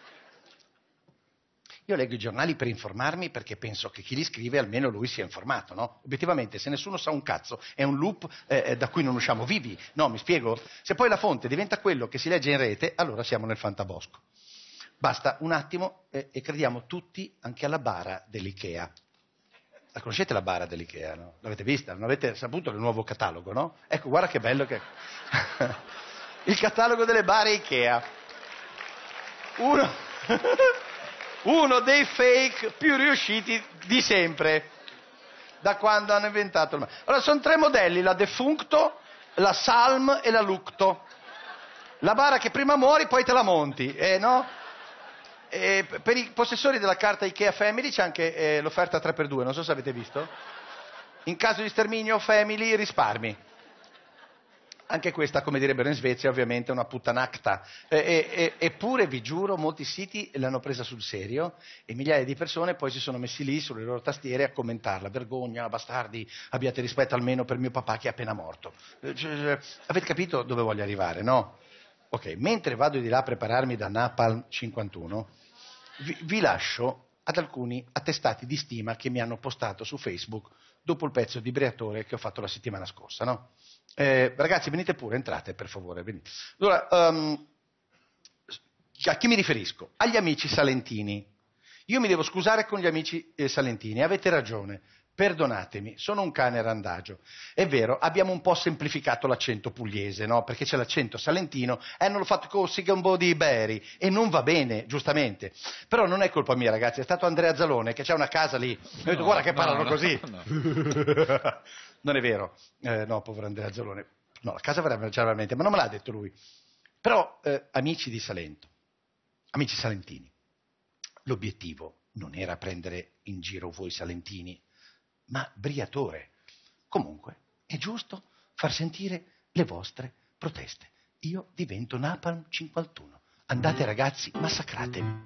Io leggo i giornali per informarmi perché penso che chi li scrive almeno lui sia informato, no? Obiettivamente, se nessuno sa un cazzo, è un loop da cui non usciamo vivi. No, mi spiego? Se poi la fonte diventa quello che si legge in rete, allora siamo nel fantabosco. Basta un attimo e crediamo tutti anche alla bara dell'Ikea. La conoscete la bara dell'Ikea, no? L'avete vista? Non avete saputo del nuovo catalogo, no? Ecco, guarda che bello che... Il catalogo delle bare Ikea. Uno dei fake più riusciti di sempre. da quando hanno inventato il mare. Allora, sono 3 modelli, la defuncto, la salm e la lucto. La bara che prima muori, poi te la monti, no? E per i possessori della carta Ikea Family c'è anche l'offerta 3x2, non so se avete visto. In caso di sterminio Family risparmi. Anche questa, come direbbero in Svezia, ovviamente è una puttanacta. Eppure, vi giuro, molti siti l'hanno presa sul serio e migliaia di persone poi si sono messi lì sulle loro tastiere a commentarla. Vergogna, bastardi, abbiate rispetto almeno per mio papà che è appena morto. Avete capito dove voglio arrivare, no? Ok, mentre vado di là a prepararmi da Napalm 51, vi lascio ad alcuni attestati di stima che mi hanno postato su Facebook dopo il pezzo di Briatore che ho fatto la settimana scorsa, no? Ragazzi, venite pure, entrate per favore. Venite. Allora, a chi mi riferisco? Agli amici salentini. Io mi devo scusare con gli amici salentini, avete ragione, perdonatemi, sono un cane randagio. È vero, abbiamo un po' semplificato l'accento pugliese, no? Perché c'è l'accento salentino e hanno fatto così che un po' di iberi e non va bene, giustamente. Però non è colpa mia, ragazzi, è stato Andrea Zalone che c'ha una casa lì. Ho detto, guarda che parlano così. No. Non è vero, no, povero Andrea Zalone. No, la casa c'era veramente, ma non me l'ha detto lui. Però, amici di Salento, amici salentini, l'obiettivo non era prendere in giro voi salentini, ma Briatore. Comunque, è giusto far sentire le vostre proteste. Io divento Napalm 51. Andate ragazzi, massacratemi.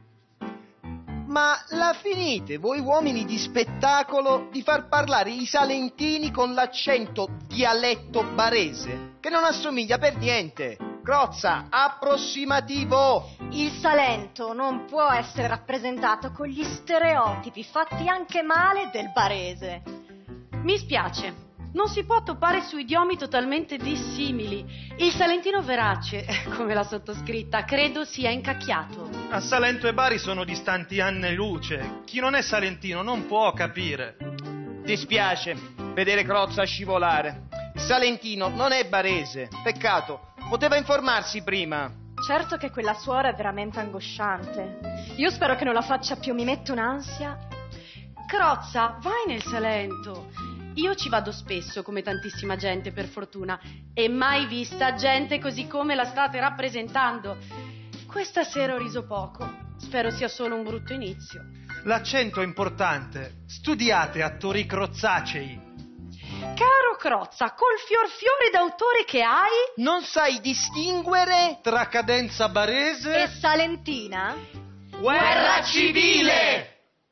Ma la finite, voi uomini di spettacolo, di far parlare i salentini con l'accento dialetto barese, che non assomiglia per niente. Crozza, approssimativo! Il Salento non può essere rappresentato con gli stereotipi fatti anche male del barese. Mi spiace, non si può toppare su idiomi totalmente dissimili. Il salentino verace, come la sottoscritta, credo sia incacchiato. A Salento e Bari sono distanti anni luce. Chi non è salentino non può capire. Dispiace vedere Crozza scivolare. Il salentino non è barese, peccato. Poteva informarsi prima. Certo che quella suora è veramente angosciante. Io spero che non la faccia più, mi mette un'ansia. Crozza, vai nel Salento. Io ci vado spesso, come tantissima gente, per fortuna, e mai vista gente così come la state rappresentando. Questa sera ho riso poco. Spero sia solo un brutto inizio. L'accento è importante. Studiate attori crozzacei. Caro Crozza, col fiore d'autore che hai, non sai distinguere tra cadenza barese e salentina? Guerra civile!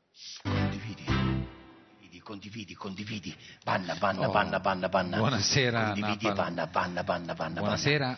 Condividi. Banna. Buonasera, condividi, Napalm. banna. Buonasera.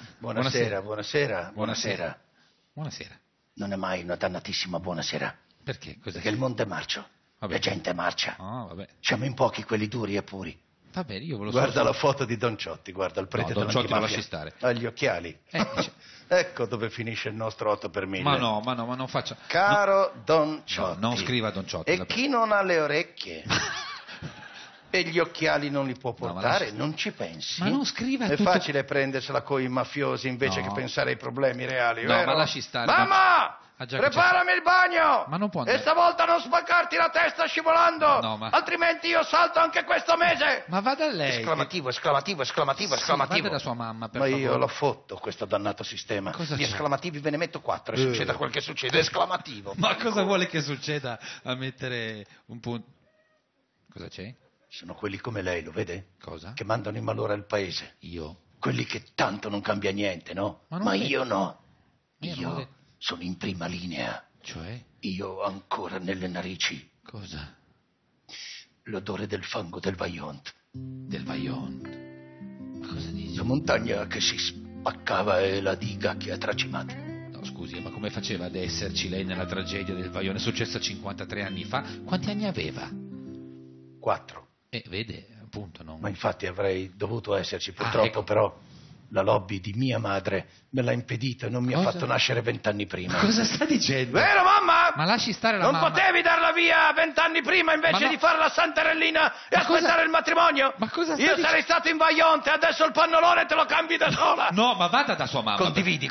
Buonasera. Non è mai una dannatissima buonasera. Perché? Cos'è? Perché il mondo è marcio. Vabbè. La gente marcia. Vabbè. Siamo in pochi quelli duri e puri. Va bene, io ve lo Guarda la foto di Don Ciotti, guarda il prete Don Ciotti lo lasci dell'antimafia. stare. Ha gli occhiali. Ecco dove finisce il nostro 8 per 1000. Ma no, ma non faccia. Caro Don Ciotti. No, non scriva Don Ciotti. E chi non ha le orecchie e gli occhiali non li può portare, non ci pensi. Ma non scriva È tutto... facile prendersela con i mafiosi invece che pensare ai problemi reali, No, vero? ma lasci stare. Mamma! Preparami il bagno! Ma non può E stavolta non spaccarti la testa scivolando! No, ma... Altrimenti io salto anche questo mese! Ma vada a lei! Esclamativo. Vada da sua mamma, per Ma favore. io l'ho fotto questo dannato sistema. Gli esclamativi ve ne metto 4 e succeda quel che succede. Esclamativo. Ma cosa vuole che succeda a mettere un punto? Cosa c'è? Sono quelli come lei, lo vede? Cosa? Che mandano in malora il paese. Io? Quelli che tanto non cambia niente, no? Ma io no. Io sono in prima linea. Cioè? Io ho ancora nelle narici. Cosa? L'odore del fango del Vaillant. Del Vaillant? Ma cosa dici? La montagna che si spaccava e la diga che ha tracimato. No, scusi, ma come faceva ad esserci lei nella tragedia del Vaione? È successa 53 anni fa. Quanti anni aveva? 4. Vede, appunto, no. Ma infatti avrei dovuto esserci, purtroppo ecco. però La lobby di mia madre me l'ha impedito e non mi ha fatto nascere 20 anni prima. Ma cosa sta dicendo? Vero, mamma? Ma lasci stare la Non mamma. potevi darla via 20 anni prima invece di fare la santarellina e aspettare il matrimonio? Ma cosa stai Io sarei stato in Vaionte, adesso il pannolone te lo cambi da sola. No, ma vada da sua mamma. Condividi.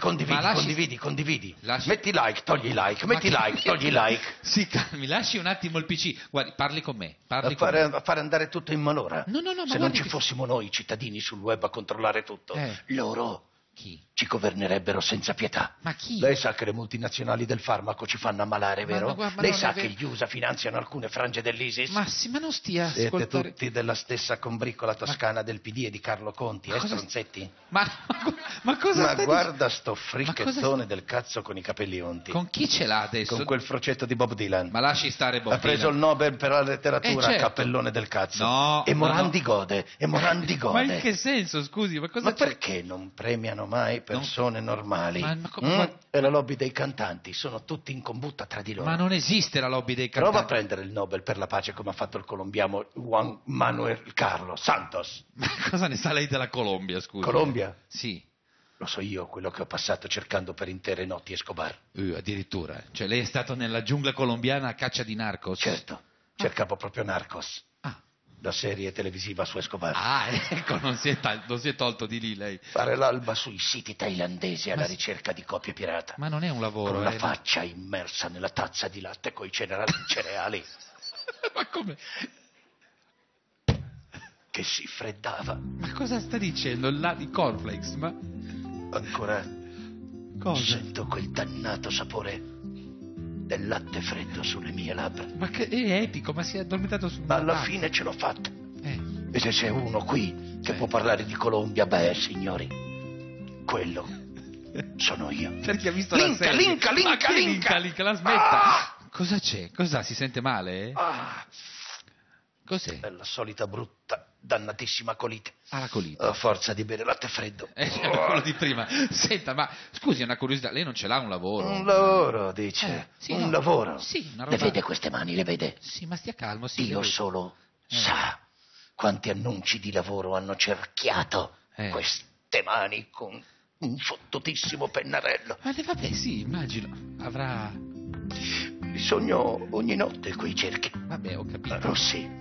Metti like, togli like, togli like. Si calmi, lasci un attimo il PC. Guardi, parli con me. A fare andare tutto in malora. No, ma se non ci fossimo noi cittadini sul web a controllare tutto, loro ci governerebbero senza pietà. Ma chi? Lei sa che le multinazionali del farmaco ci fanno ammalare, vero? Lei sa che gli USA finanziano alcune frange dell'ISIS? Ma non stia Siete ascoltare. tutti della stessa combriccola toscana del PD e di Carlo Conti, stronzetti? Ma cosa stai guarda sto fricchettone del cazzo con i capelli unti. Con chi ce l'ha adesso? Con quel frocetto di Bob Dylan. Ma lasci stare Bob Ha preso il Nobel per la letteratura, certo. cappellone del cazzo. No, e Morandi gode. Ma in che senso, scusi? Ma perché non premiano mai persone normali? Ma E la lobby dei cantanti sono tutti in combutta tra di loro. Ma non esiste la lobby dei cantanti. Prova a prendere il Nobel per la pace come ha fatto il colombiano Juan Manuel Carlos Santos. Ma cosa ne sa lei della Colombia, scusi? Colombia? Sì. Lo so io, quello che ho passato cercando per intere notti Escobar. Addirittura. Cioè lei è stato nella giungla colombiana a caccia di narcos? Certo, cercavo proprio Narcos. La serie televisiva su Escobar. Ecco, non si è tolto di lì lei. Fare l'alba sui siti thailandesi alla ricerca di coppie pirata. Ma non è un lavoro, con la faccia immersa nella tazza di latte coi cereali. Ma come? Che si freddava. Ma cosa sta dicendo? Di cornflakes? Ma ancora cosa? Sento quel dannato sapore del latte freddo sulle mie labbra. Ma che è etico, ma si è addormentato su. Ma alla fine ce l'ho fatta. E se c'è uno qui che può parlare di Colombia, signori, quello sono io. Perché ha visto Linca, la smetta. Cosa c'è? Cosa? Si sente male? Cos'è? È la solita brutta, dannatissima colite. La colite. A forza di bere latte freddo. Quello di prima. Senta, ma scusi, una curiosità, lei non ce l'ha un lavoro? Un lavoro, dice. Un lavoro. Sì, una roba. Le vede queste mani, le vede? Sì, ma stia calmo. Sì, Dio solo sa quanti annunci di lavoro hanno cerchiato queste mani con un fottutissimo pennarello. Ma vabbè, sì, immagino. Avrà. Li sogno ogni notte quei cerchi. Vabbè, ho capito. Rossi.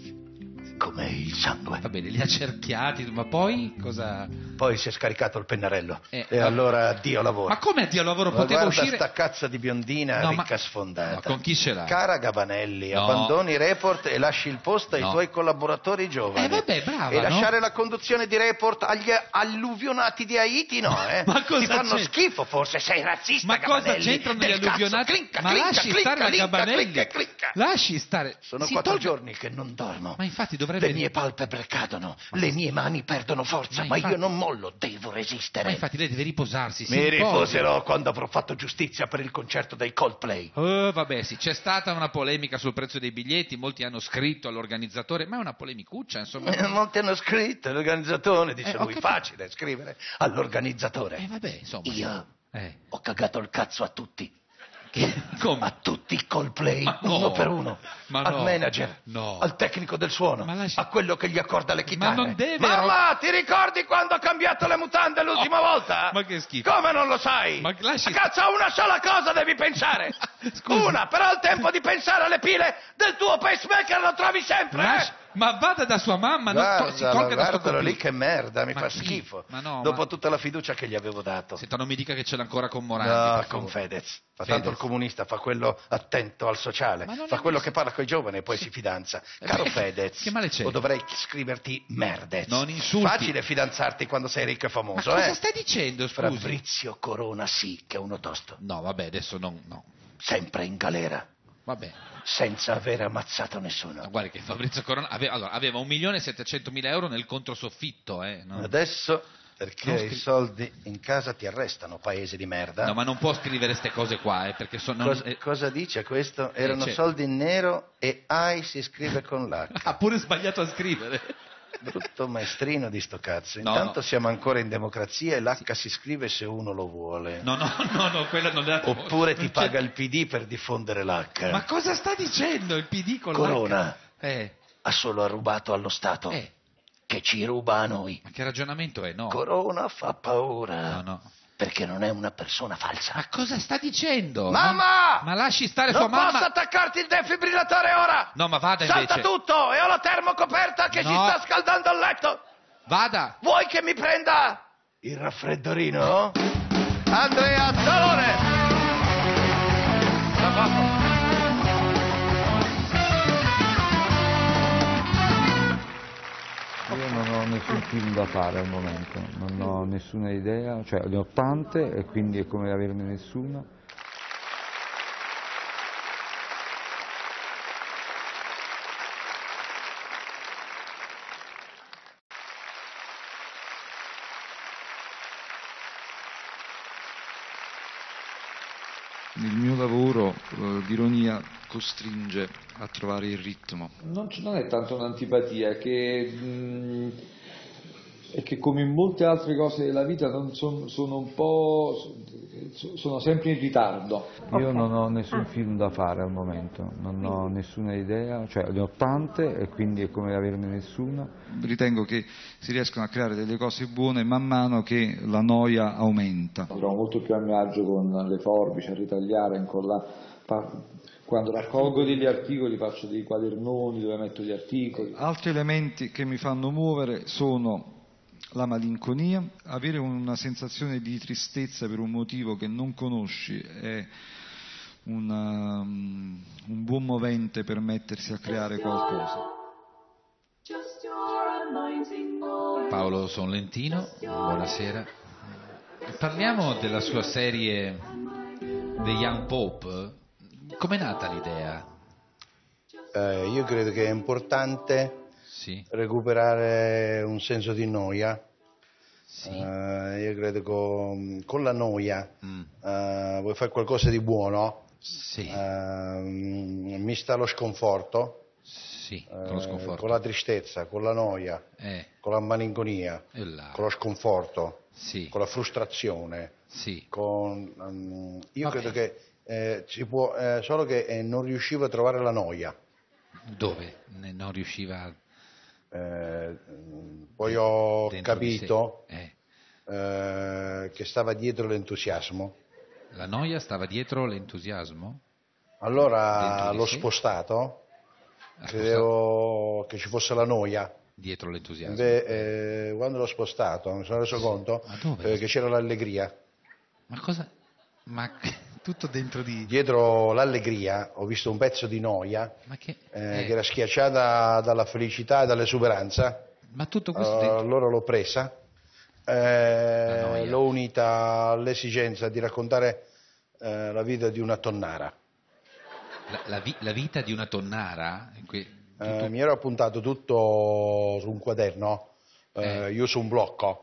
Come il sangue. Va bene, li ha cerchiati, ma poi cosa? Poi si è scaricato il pennarello. E allora addio lavoro. Ma come addio lavoro? Poteva guarda uscire. Sta cazza di biondina ricca sfondata. Ma con chi ce l'ha? Cara Gabanelli, abbandoni Report e lasci il posto ai tuoi collaboratori giovani. Vabbè, brava. E lasciare la conduzione di Report agli alluvionati di Haiti, no, Ma cosa ti fanno c'è? schifo, forse sei razzista. Ma cosa Gabanelli, c'entrano gli alluvionati? Clinca, Ma lasci stare la Gabanelli. Lasci stare. Sono 4 giorni che non dormo. Ma infatti dovrebbe. Le mie palpebre cadono, le mie mani perdono forza, ma io non mollo, devo resistere. Ma infatti lei deve riposarsi. Mi riposerò quando avrò fatto giustizia per il concerto dei Coldplay. Vabbè, sì, c'è stata una polemica sul prezzo dei biglietti, molti hanno scritto all'organizzatore, ma è una polemicuccia, insomma. Molti hanno scritto all'organizzatore, dice lui, facile scrivere all'organizzatore. Vabbè, insomma. Io ho cagato il cazzo a tutti. Come? A tutti i Coldplay, uno per uno. Al manager, al tecnico del suono, a quello che gli accorda le chitarre. Ma non deve. Mamma, ti ricordi quando ho cambiato le mutande l'ultima volta? Ma che schifo. Come non lo sai? Ma lasci. Cazzo, a una sola cosa devi pensare. Scusi. Una, però il tempo di pensare alle pile del tuo pacemaker lo trovi sempre. Ma vada da sua mamma, guardalo lì che merda, mi fa schifo. Ma no, dopo tutta la fiducia che gli avevo dato. Senta, non mi dica che ce l'ha ancora con Morandi. No, con Fedez. Fa tanto il comunista, fa quello attento al sociale, fa quello che parla con i giovani e poi si fidanza. Caro Fedez, che male c'è? O dovrei scriverti Merdez. Non insulti. Facile fidanzarti quando sei ricco e famoso, Ma cosa stai dicendo, scusi? Fabrizio Corona sì, che è uno tosto. No, vabbè, adesso no. Sempre in galera. Vabbè. Senza aver ammazzato nessuno. Ma guardi che Fabrizio Corona aveva 1.700.000 euro nel controsoffitto, no? Adesso, perché i soldi in casa ti arrestano, paese di merda. No, ma non può scrivere queste cose qua, perché sono... Cosa dice questo? Erano soldi in nero e AI si scrive con l'H. Ha pure sbagliato a scrivere. Brutto maestrino di sto cazzo. Intanto siamo ancora in democrazia e l'H si scrive se uno lo vuole. No, quella non è... Oppure ti paga il PD per diffondere l'H. Ma cosa sta dicendo il PD con Corona l'H? ha solo rubato allo Stato. che ci ruba a noi. Ma che ragionamento è? No. Corona fa paura. No, no. Perché non è una persona falsa. Ma cosa sta dicendo? Mamma! Ma lasci stare non sua mamma. Non posso attaccarti il defibrillatore ora! No, ma vada invece. Salta tutto e ho la termocoperta che ci sta scaldando il letto! Vada! Vuoi che mi prenda il raffreddorino? Andrea Zalone! Io non ho nessun film da fare al momento, non ho nessuna idea, cioè ne ho tante e quindi è come averne nessuna. Il mio lavoro di ironia costringe a trovare il ritmo. Non è tanto un'antipatia, è che come in molte altre cose della vita sono un po', sono sempre in ritardo. Io non ho nessun film da fare al momento, non ho nessuna idea, cioè ne ho tante e quindi è come averne nessuna. Ritengo che si riescano a creare delle cose buone man mano che la noia aumenta. Mi trovo molto più a mio agio con le forbici, a ritagliare, a incollare. Quando raccolgo degli articoli faccio dei quadernoni dove metto gli articoli. Altri elementi che mi fanno muovere sono la malinconia, avere una sensazione di tristezza per un motivo che non conosci è un buon movente per mettersi a creare qualcosa. Paolo Sonlentino, buonasera. Parliamo della sua serie The Young Pope. Com'è nata l'idea? Io credo che è importante recuperare un senso di noia. Io credo che con la noia vuoi fare qualcosa di buono, mista allo sconforto, con lo sconforto, con la tristezza, con la noia, con la malinconia, con lo sconforto, con la frustrazione. Io credo che si può, solo che non riuscivo a trovare la noia. Dove? Non riusciva poi ho capito che stava dietro l'entusiasmo. La noia stava dietro l'entusiasmo? Allora l'ho spostato, credevo che ci fosse la noia. Dietro l'entusiasmo? Quando l'ho spostato mi sono reso conto che c'era l'allegria. Ma cosa? Ma tutto dentro di... Dietro l'allegria ho visto un pezzo di noia che era schiacciata dalla felicità e dall'esuberanza. Ma tutto questo dentro... Allora l'ho presa, l'ho unita all'esigenza di raccontare la vita di una tonnara. La vita di una tonnara? Mi ero appuntato tutto su un quaderno. Io uso un blocco,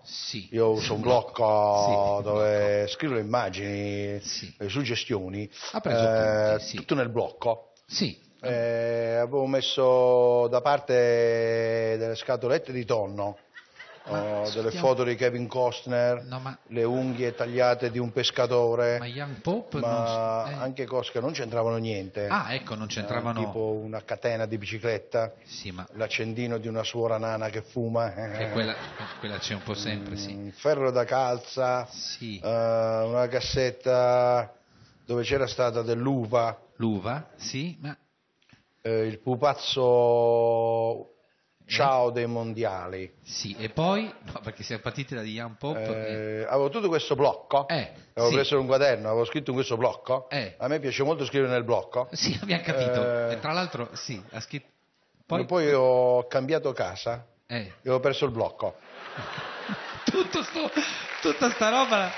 dove scrivo le immagini, le suggestioni, tutto nel blocco. Avevo messo da parte delle scatolette di tonno, delle foto di Kevin Costner, le unghie tagliate di un pescatore, Young Pope anche cose che non c'entravano niente. Non c'entravano. Tipo una catena di bicicletta, l'accendino di una suora nana che fuma. Quella c'è un po' sempre, Ferro da calza, una cassetta dove c'era stata dell'uva. L'uva? Sì, ma... il pupazzo... Ciao dei mondiali. E poi, no, perché siamo partiti da Young Pope. Avevo tutto questo blocco, avevo preso un quaderno, avevo scritto in questo blocco. A me piace molto scrivere nel blocco. Abbiamo capito. E tra l'altro, ha scritto. Poi ho cambiato casa e ho perso il blocco. Tutta sta roba.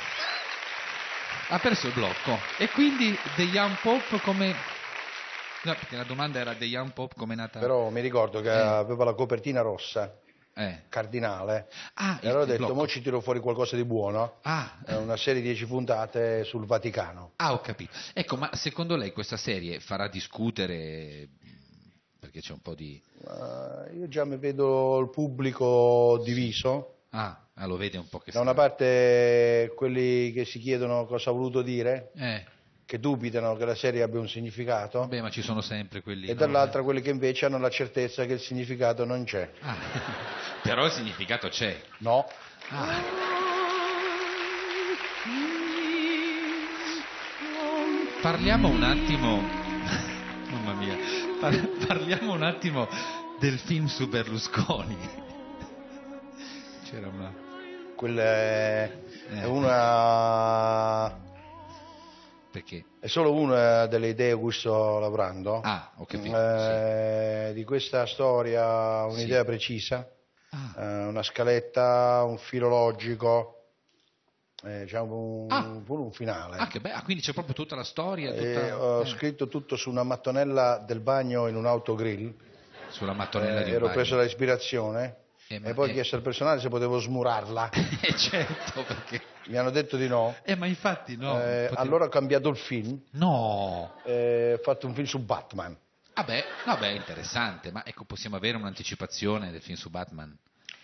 Ha perso il blocco. E quindi The Young Pope come... No, perché la domanda era The Young Pope come è nata... Però mi ricordo che aveva la copertina rossa, cardinale, e allora ho detto, mo ci tiro fuori qualcosa di buono, una serie di 10 puntate sul Vaticano. Ho capito. Ecco, ma secondo lei questa serie farà discutere, perché c'è un po' di... io già mi vedo il pubblico diviso. Lo vede un po' che... Da una parte quelli che si chiedono cosa ha voluto dire... che dubitano che la serie abbia un significato. Beh, ma ci sono sempre quelli... E dall'altra quelli che invece hanno la certezza che il significato non c'è. Però il significato c'è. No. Parliamo un attimo... Mamma mia. Parliamo un attimo del film su Berlusconi. C'era una... Quella è una... Perché? È solo una delle idee a cui sto lavorando. Ho capito. Di questa storia un'idea precisa, una scaletta, un filo logico, diciamo un finale. Quindi c'è proprio tutta la storia. Ho scritto tutto su una mattonella del bagno in un autogrill. Sulla mattonella di un ero bagno. preso dall'ispirazione. E poi ho chiesto al personale se potevo smurarla. Certo, perché... Mi hanno detto di no. Ma infatti no. Allora ho cambiato il film. No. Ho fatto un film su Batman. Vabbè, interessante. Ma ecco, possiamo avere un'anticipazione del film su Batman?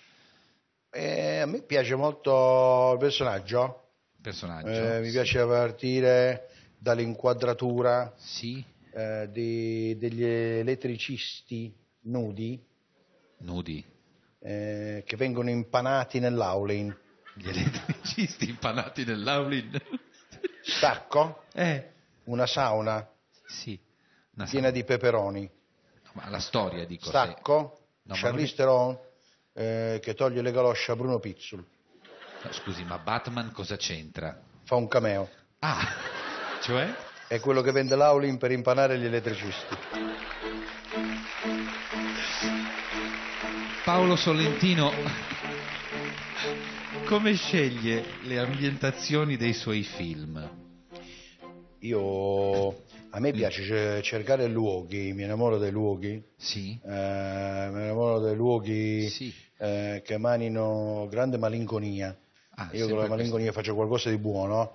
A me piace molto il personaggio. Mi piace partire dall'inquadratura degli elettricisti nudi. Che vengono impanati nell'Aulin. Gli elettricisti impanati nell'Aulin. Stacco. Una sauna. Piena di peperoni. No, ma la storia, dico. Stacco. Charlize Theron che toglie le galosce a Bruno Pizzul. No, scusi, ma Batman cosa c'entra? Fa un cameo. Cioè? È quello che vende l'Aulin per impanare gli elettricisti. Paolo Sorrentino, come sceglie le ambientazioni dei suoi film? A me piace cercare luoghi, mi innamoro dei luoghi. Mi innamoro dei luoghi che emanino grande malinconia. Io con la malinconia faccio qualcosa di buono.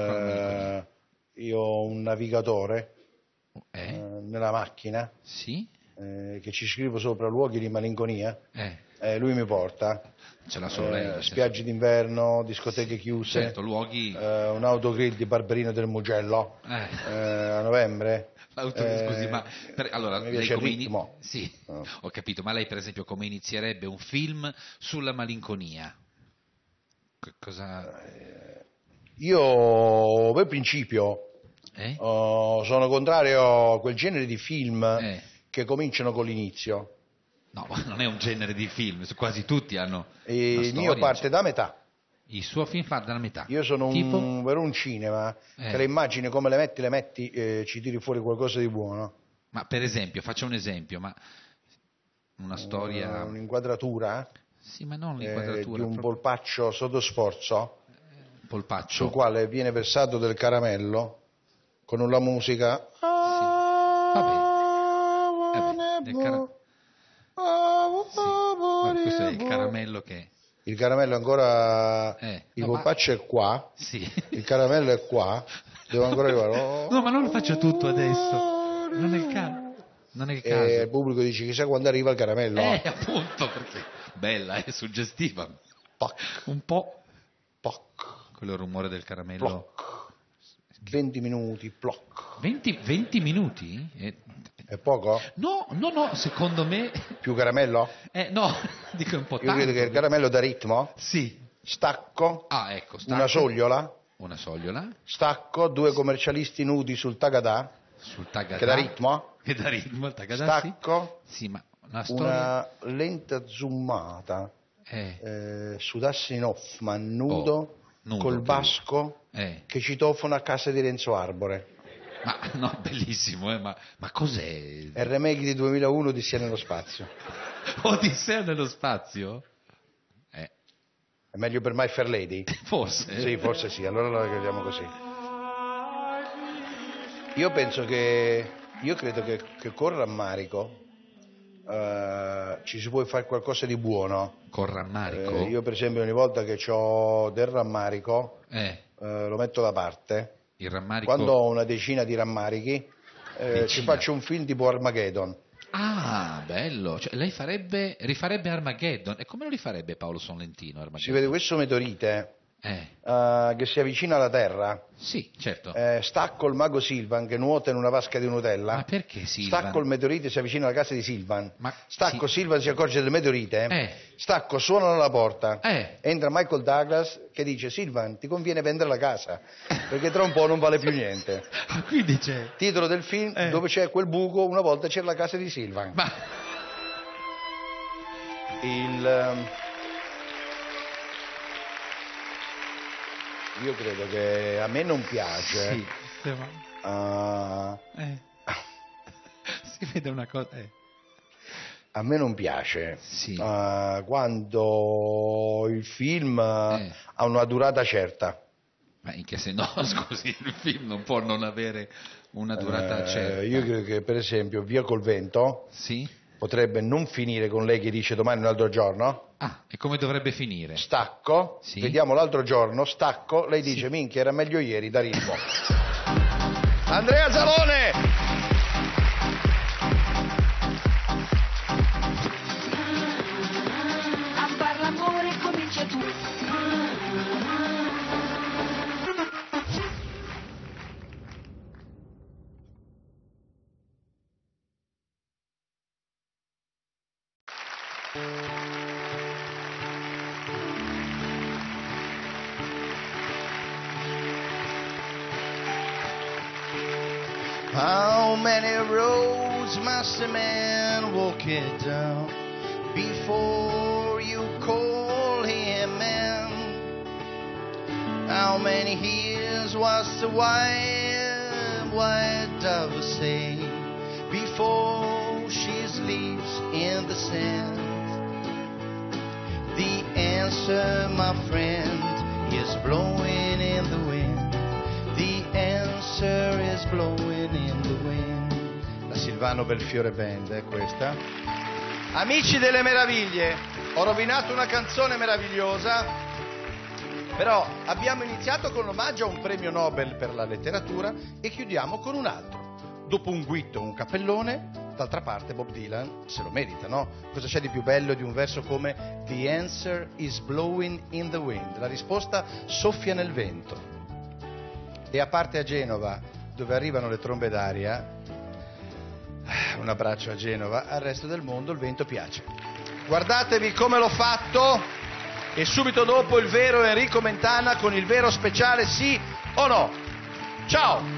Io ho un navigatore nella macchina. Che ci scrivo sopra luoghi di malinconia, lui mi porta. Ce l'ha solo lei. Spiagge d'inverno, discoteche chiuse, certo, luoghi... un autogrill di Barberino del Mugello a novembre. Scusi, ma allora mi lei piace il come ritmo. Ho capito, ma lei per esempio come inizierebbe un film sulla malinconia? Cosa... Io per principio sono contrario a quel genere di film che cominciano con l'inizio. No, ma non è un genere di film, quasi tutti hanno il mio parte da metà. Il suo film parte dalla metà. Io sono per un cinema che le immagini come le metti ci tiri fuori qualcosa di buono. Ma per esempio, faccia un esempio, ma una storia... Un'inquadratura? Sì, ma non l'inquadratura. Di un polpaccio sotto sforzo. Polpaccio. Sul quale viene versato del caramello con una musica... questo è il caramello che... Il caramello ancora... il polpaccio è qua, il caramello è qua, devo ancora arrivare... No, ma non lo faccia tutto adesso, non è il caso. E il pubblico dice chissà quando arriva il caramello. Appunto, perché bella, è suggestiva. Un po'. Quello è il rumore del caramello. Ploc. 20 minuti, ploc. 20 minuti? È poco? No, secondo me... Più caramello? No, dico un po' tanto. Io credo che il caramello dà ritmo. Stacco. Ecco, una sogliola. Stacco, 2 commercialisti nudi sul Tagadà. Che dà ritmo. Il Tagadà, Stacco. Ma una storia... Una lenta zoomata su Dustin Hoffman nudo col basco che citofona a casa di Renzo Arbore. Ma no, bellissimo, ma cos'è? È il remake di 2001 Odissea nello spazio. Odissea nello spazio? È meglio per My Fair Lady? Forse. Sì, forse sì, allora la chiamiamo così. Io credo che con rammarico ci si può fare qualcosa di buono. Con rammarico? Io per esempio ogni volta che ho del rammarico lo metto da parte. Il rammarico... Quando ho una decina di rammarichi ci faccio un film tipo Armageddon. Bello, cioè, lei rifarebbe Armageddon. E come lo rifarebbe Paolo Sorrentino Armageddon? Si vede questo meteorite che si avvicina alla Terra. Sì, certo. Stacco il mago Silvan che nuota in una vasca di Nutella. Ma perché Silvan? Stacco il meteorite e si avvicina alla casa di Silvan. Stacco, Silvan si accorge del meteorite. Stacco, suonano alla porta. Entra Michael Douglas che dice: Silvan, ti conviene vendere la casa perché tra un po' non vale più niente. Quindi c'è titolo del film dove c'è quel buco, una volta c'era la casa di Silvan. Io credo che a me non piace. Sì, si vede una cosa. A me non piace quando il film ha una durata certa. Ma in che senso? No, scusi, il film non può non avere una durata certa. Io credo che, per esempio, Via col vento potrebbe non finire con lei che dice domani è un altro giorno. E come dovrebbe finire? Stacco, vediamo l'altro giorno, stacco, lei dice minchia era meglio ieri, da ritmo. Andrea Zalone! A far l'amore comincia tu. How many roads must a man walk it down before you call him man? How many years was the white dove say before she sleeps in the sand? The answer, my friend, is blowing in the wind. The answer is blowing in the wind. La Silvano Belfiore Band è questa. Amici delle meraviglie, ho rovinato una canzone meravigliosa, però abbiamo iniziato con l'omaggio a un premio Nobel per la letteratura e chiudiamo con un altro. Dopo un guitto, un cappellone, d'altra parte Bob Dylan se lo merita, no? Cosa c'è di più bello di un verso come The answer is blowing in the wind? La risposta soffia nel vento. E a parte a Genova, dove arrivano le trombe d'aria, un abbraccio a Genova, al resto del mondo il vento piace. Guardatevi come l'ho fatto e subito dopo il vero Enrico Mentana con il vero speciale sì o no. Ciao!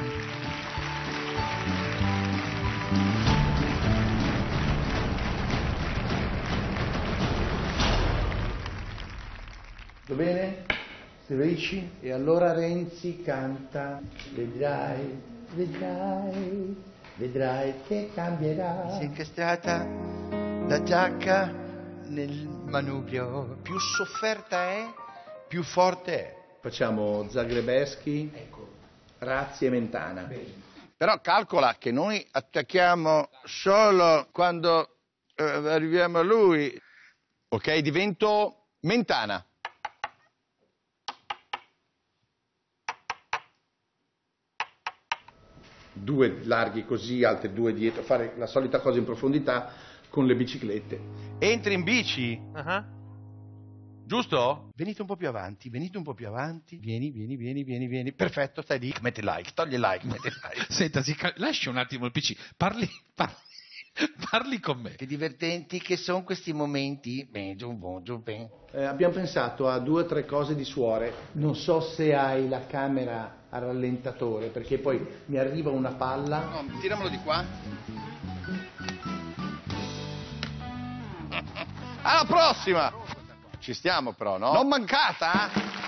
Va bene? Felici? E allora Renzi canta: vedrai, vedrai, vedrai che cambierà. Si è incastrata la giacca nel manubrio. Più sofferta è, più forte è. Facciamo Zagrebeschi, Razzi e Mentana. Bene. Però calcola che noi attacchiamo solo quando arriviamo a lui. Ok, divento Mentana. Due larghi così, altri due dietro, fare la solita cosa in profondità con le biciclette. Entri in bici? Giusto? Venite un po' più avanti, venite un po' più avanti. Vieni, vieni, vieni, vieni, vieni. Perfetto, stai lì. Metti like, togli il like, metti il like. Senta, lasci un attimo il PC, parli con me. Che divertenti che sono questi momenti. Abbiamo pensato a 2 o 3 cose di suore. Non so se hai la camera a rallentatore, perché poi mi arriva una palla. No, tiramolo di qua. Alla prossima! Ci stiamo però, no? Non mancata?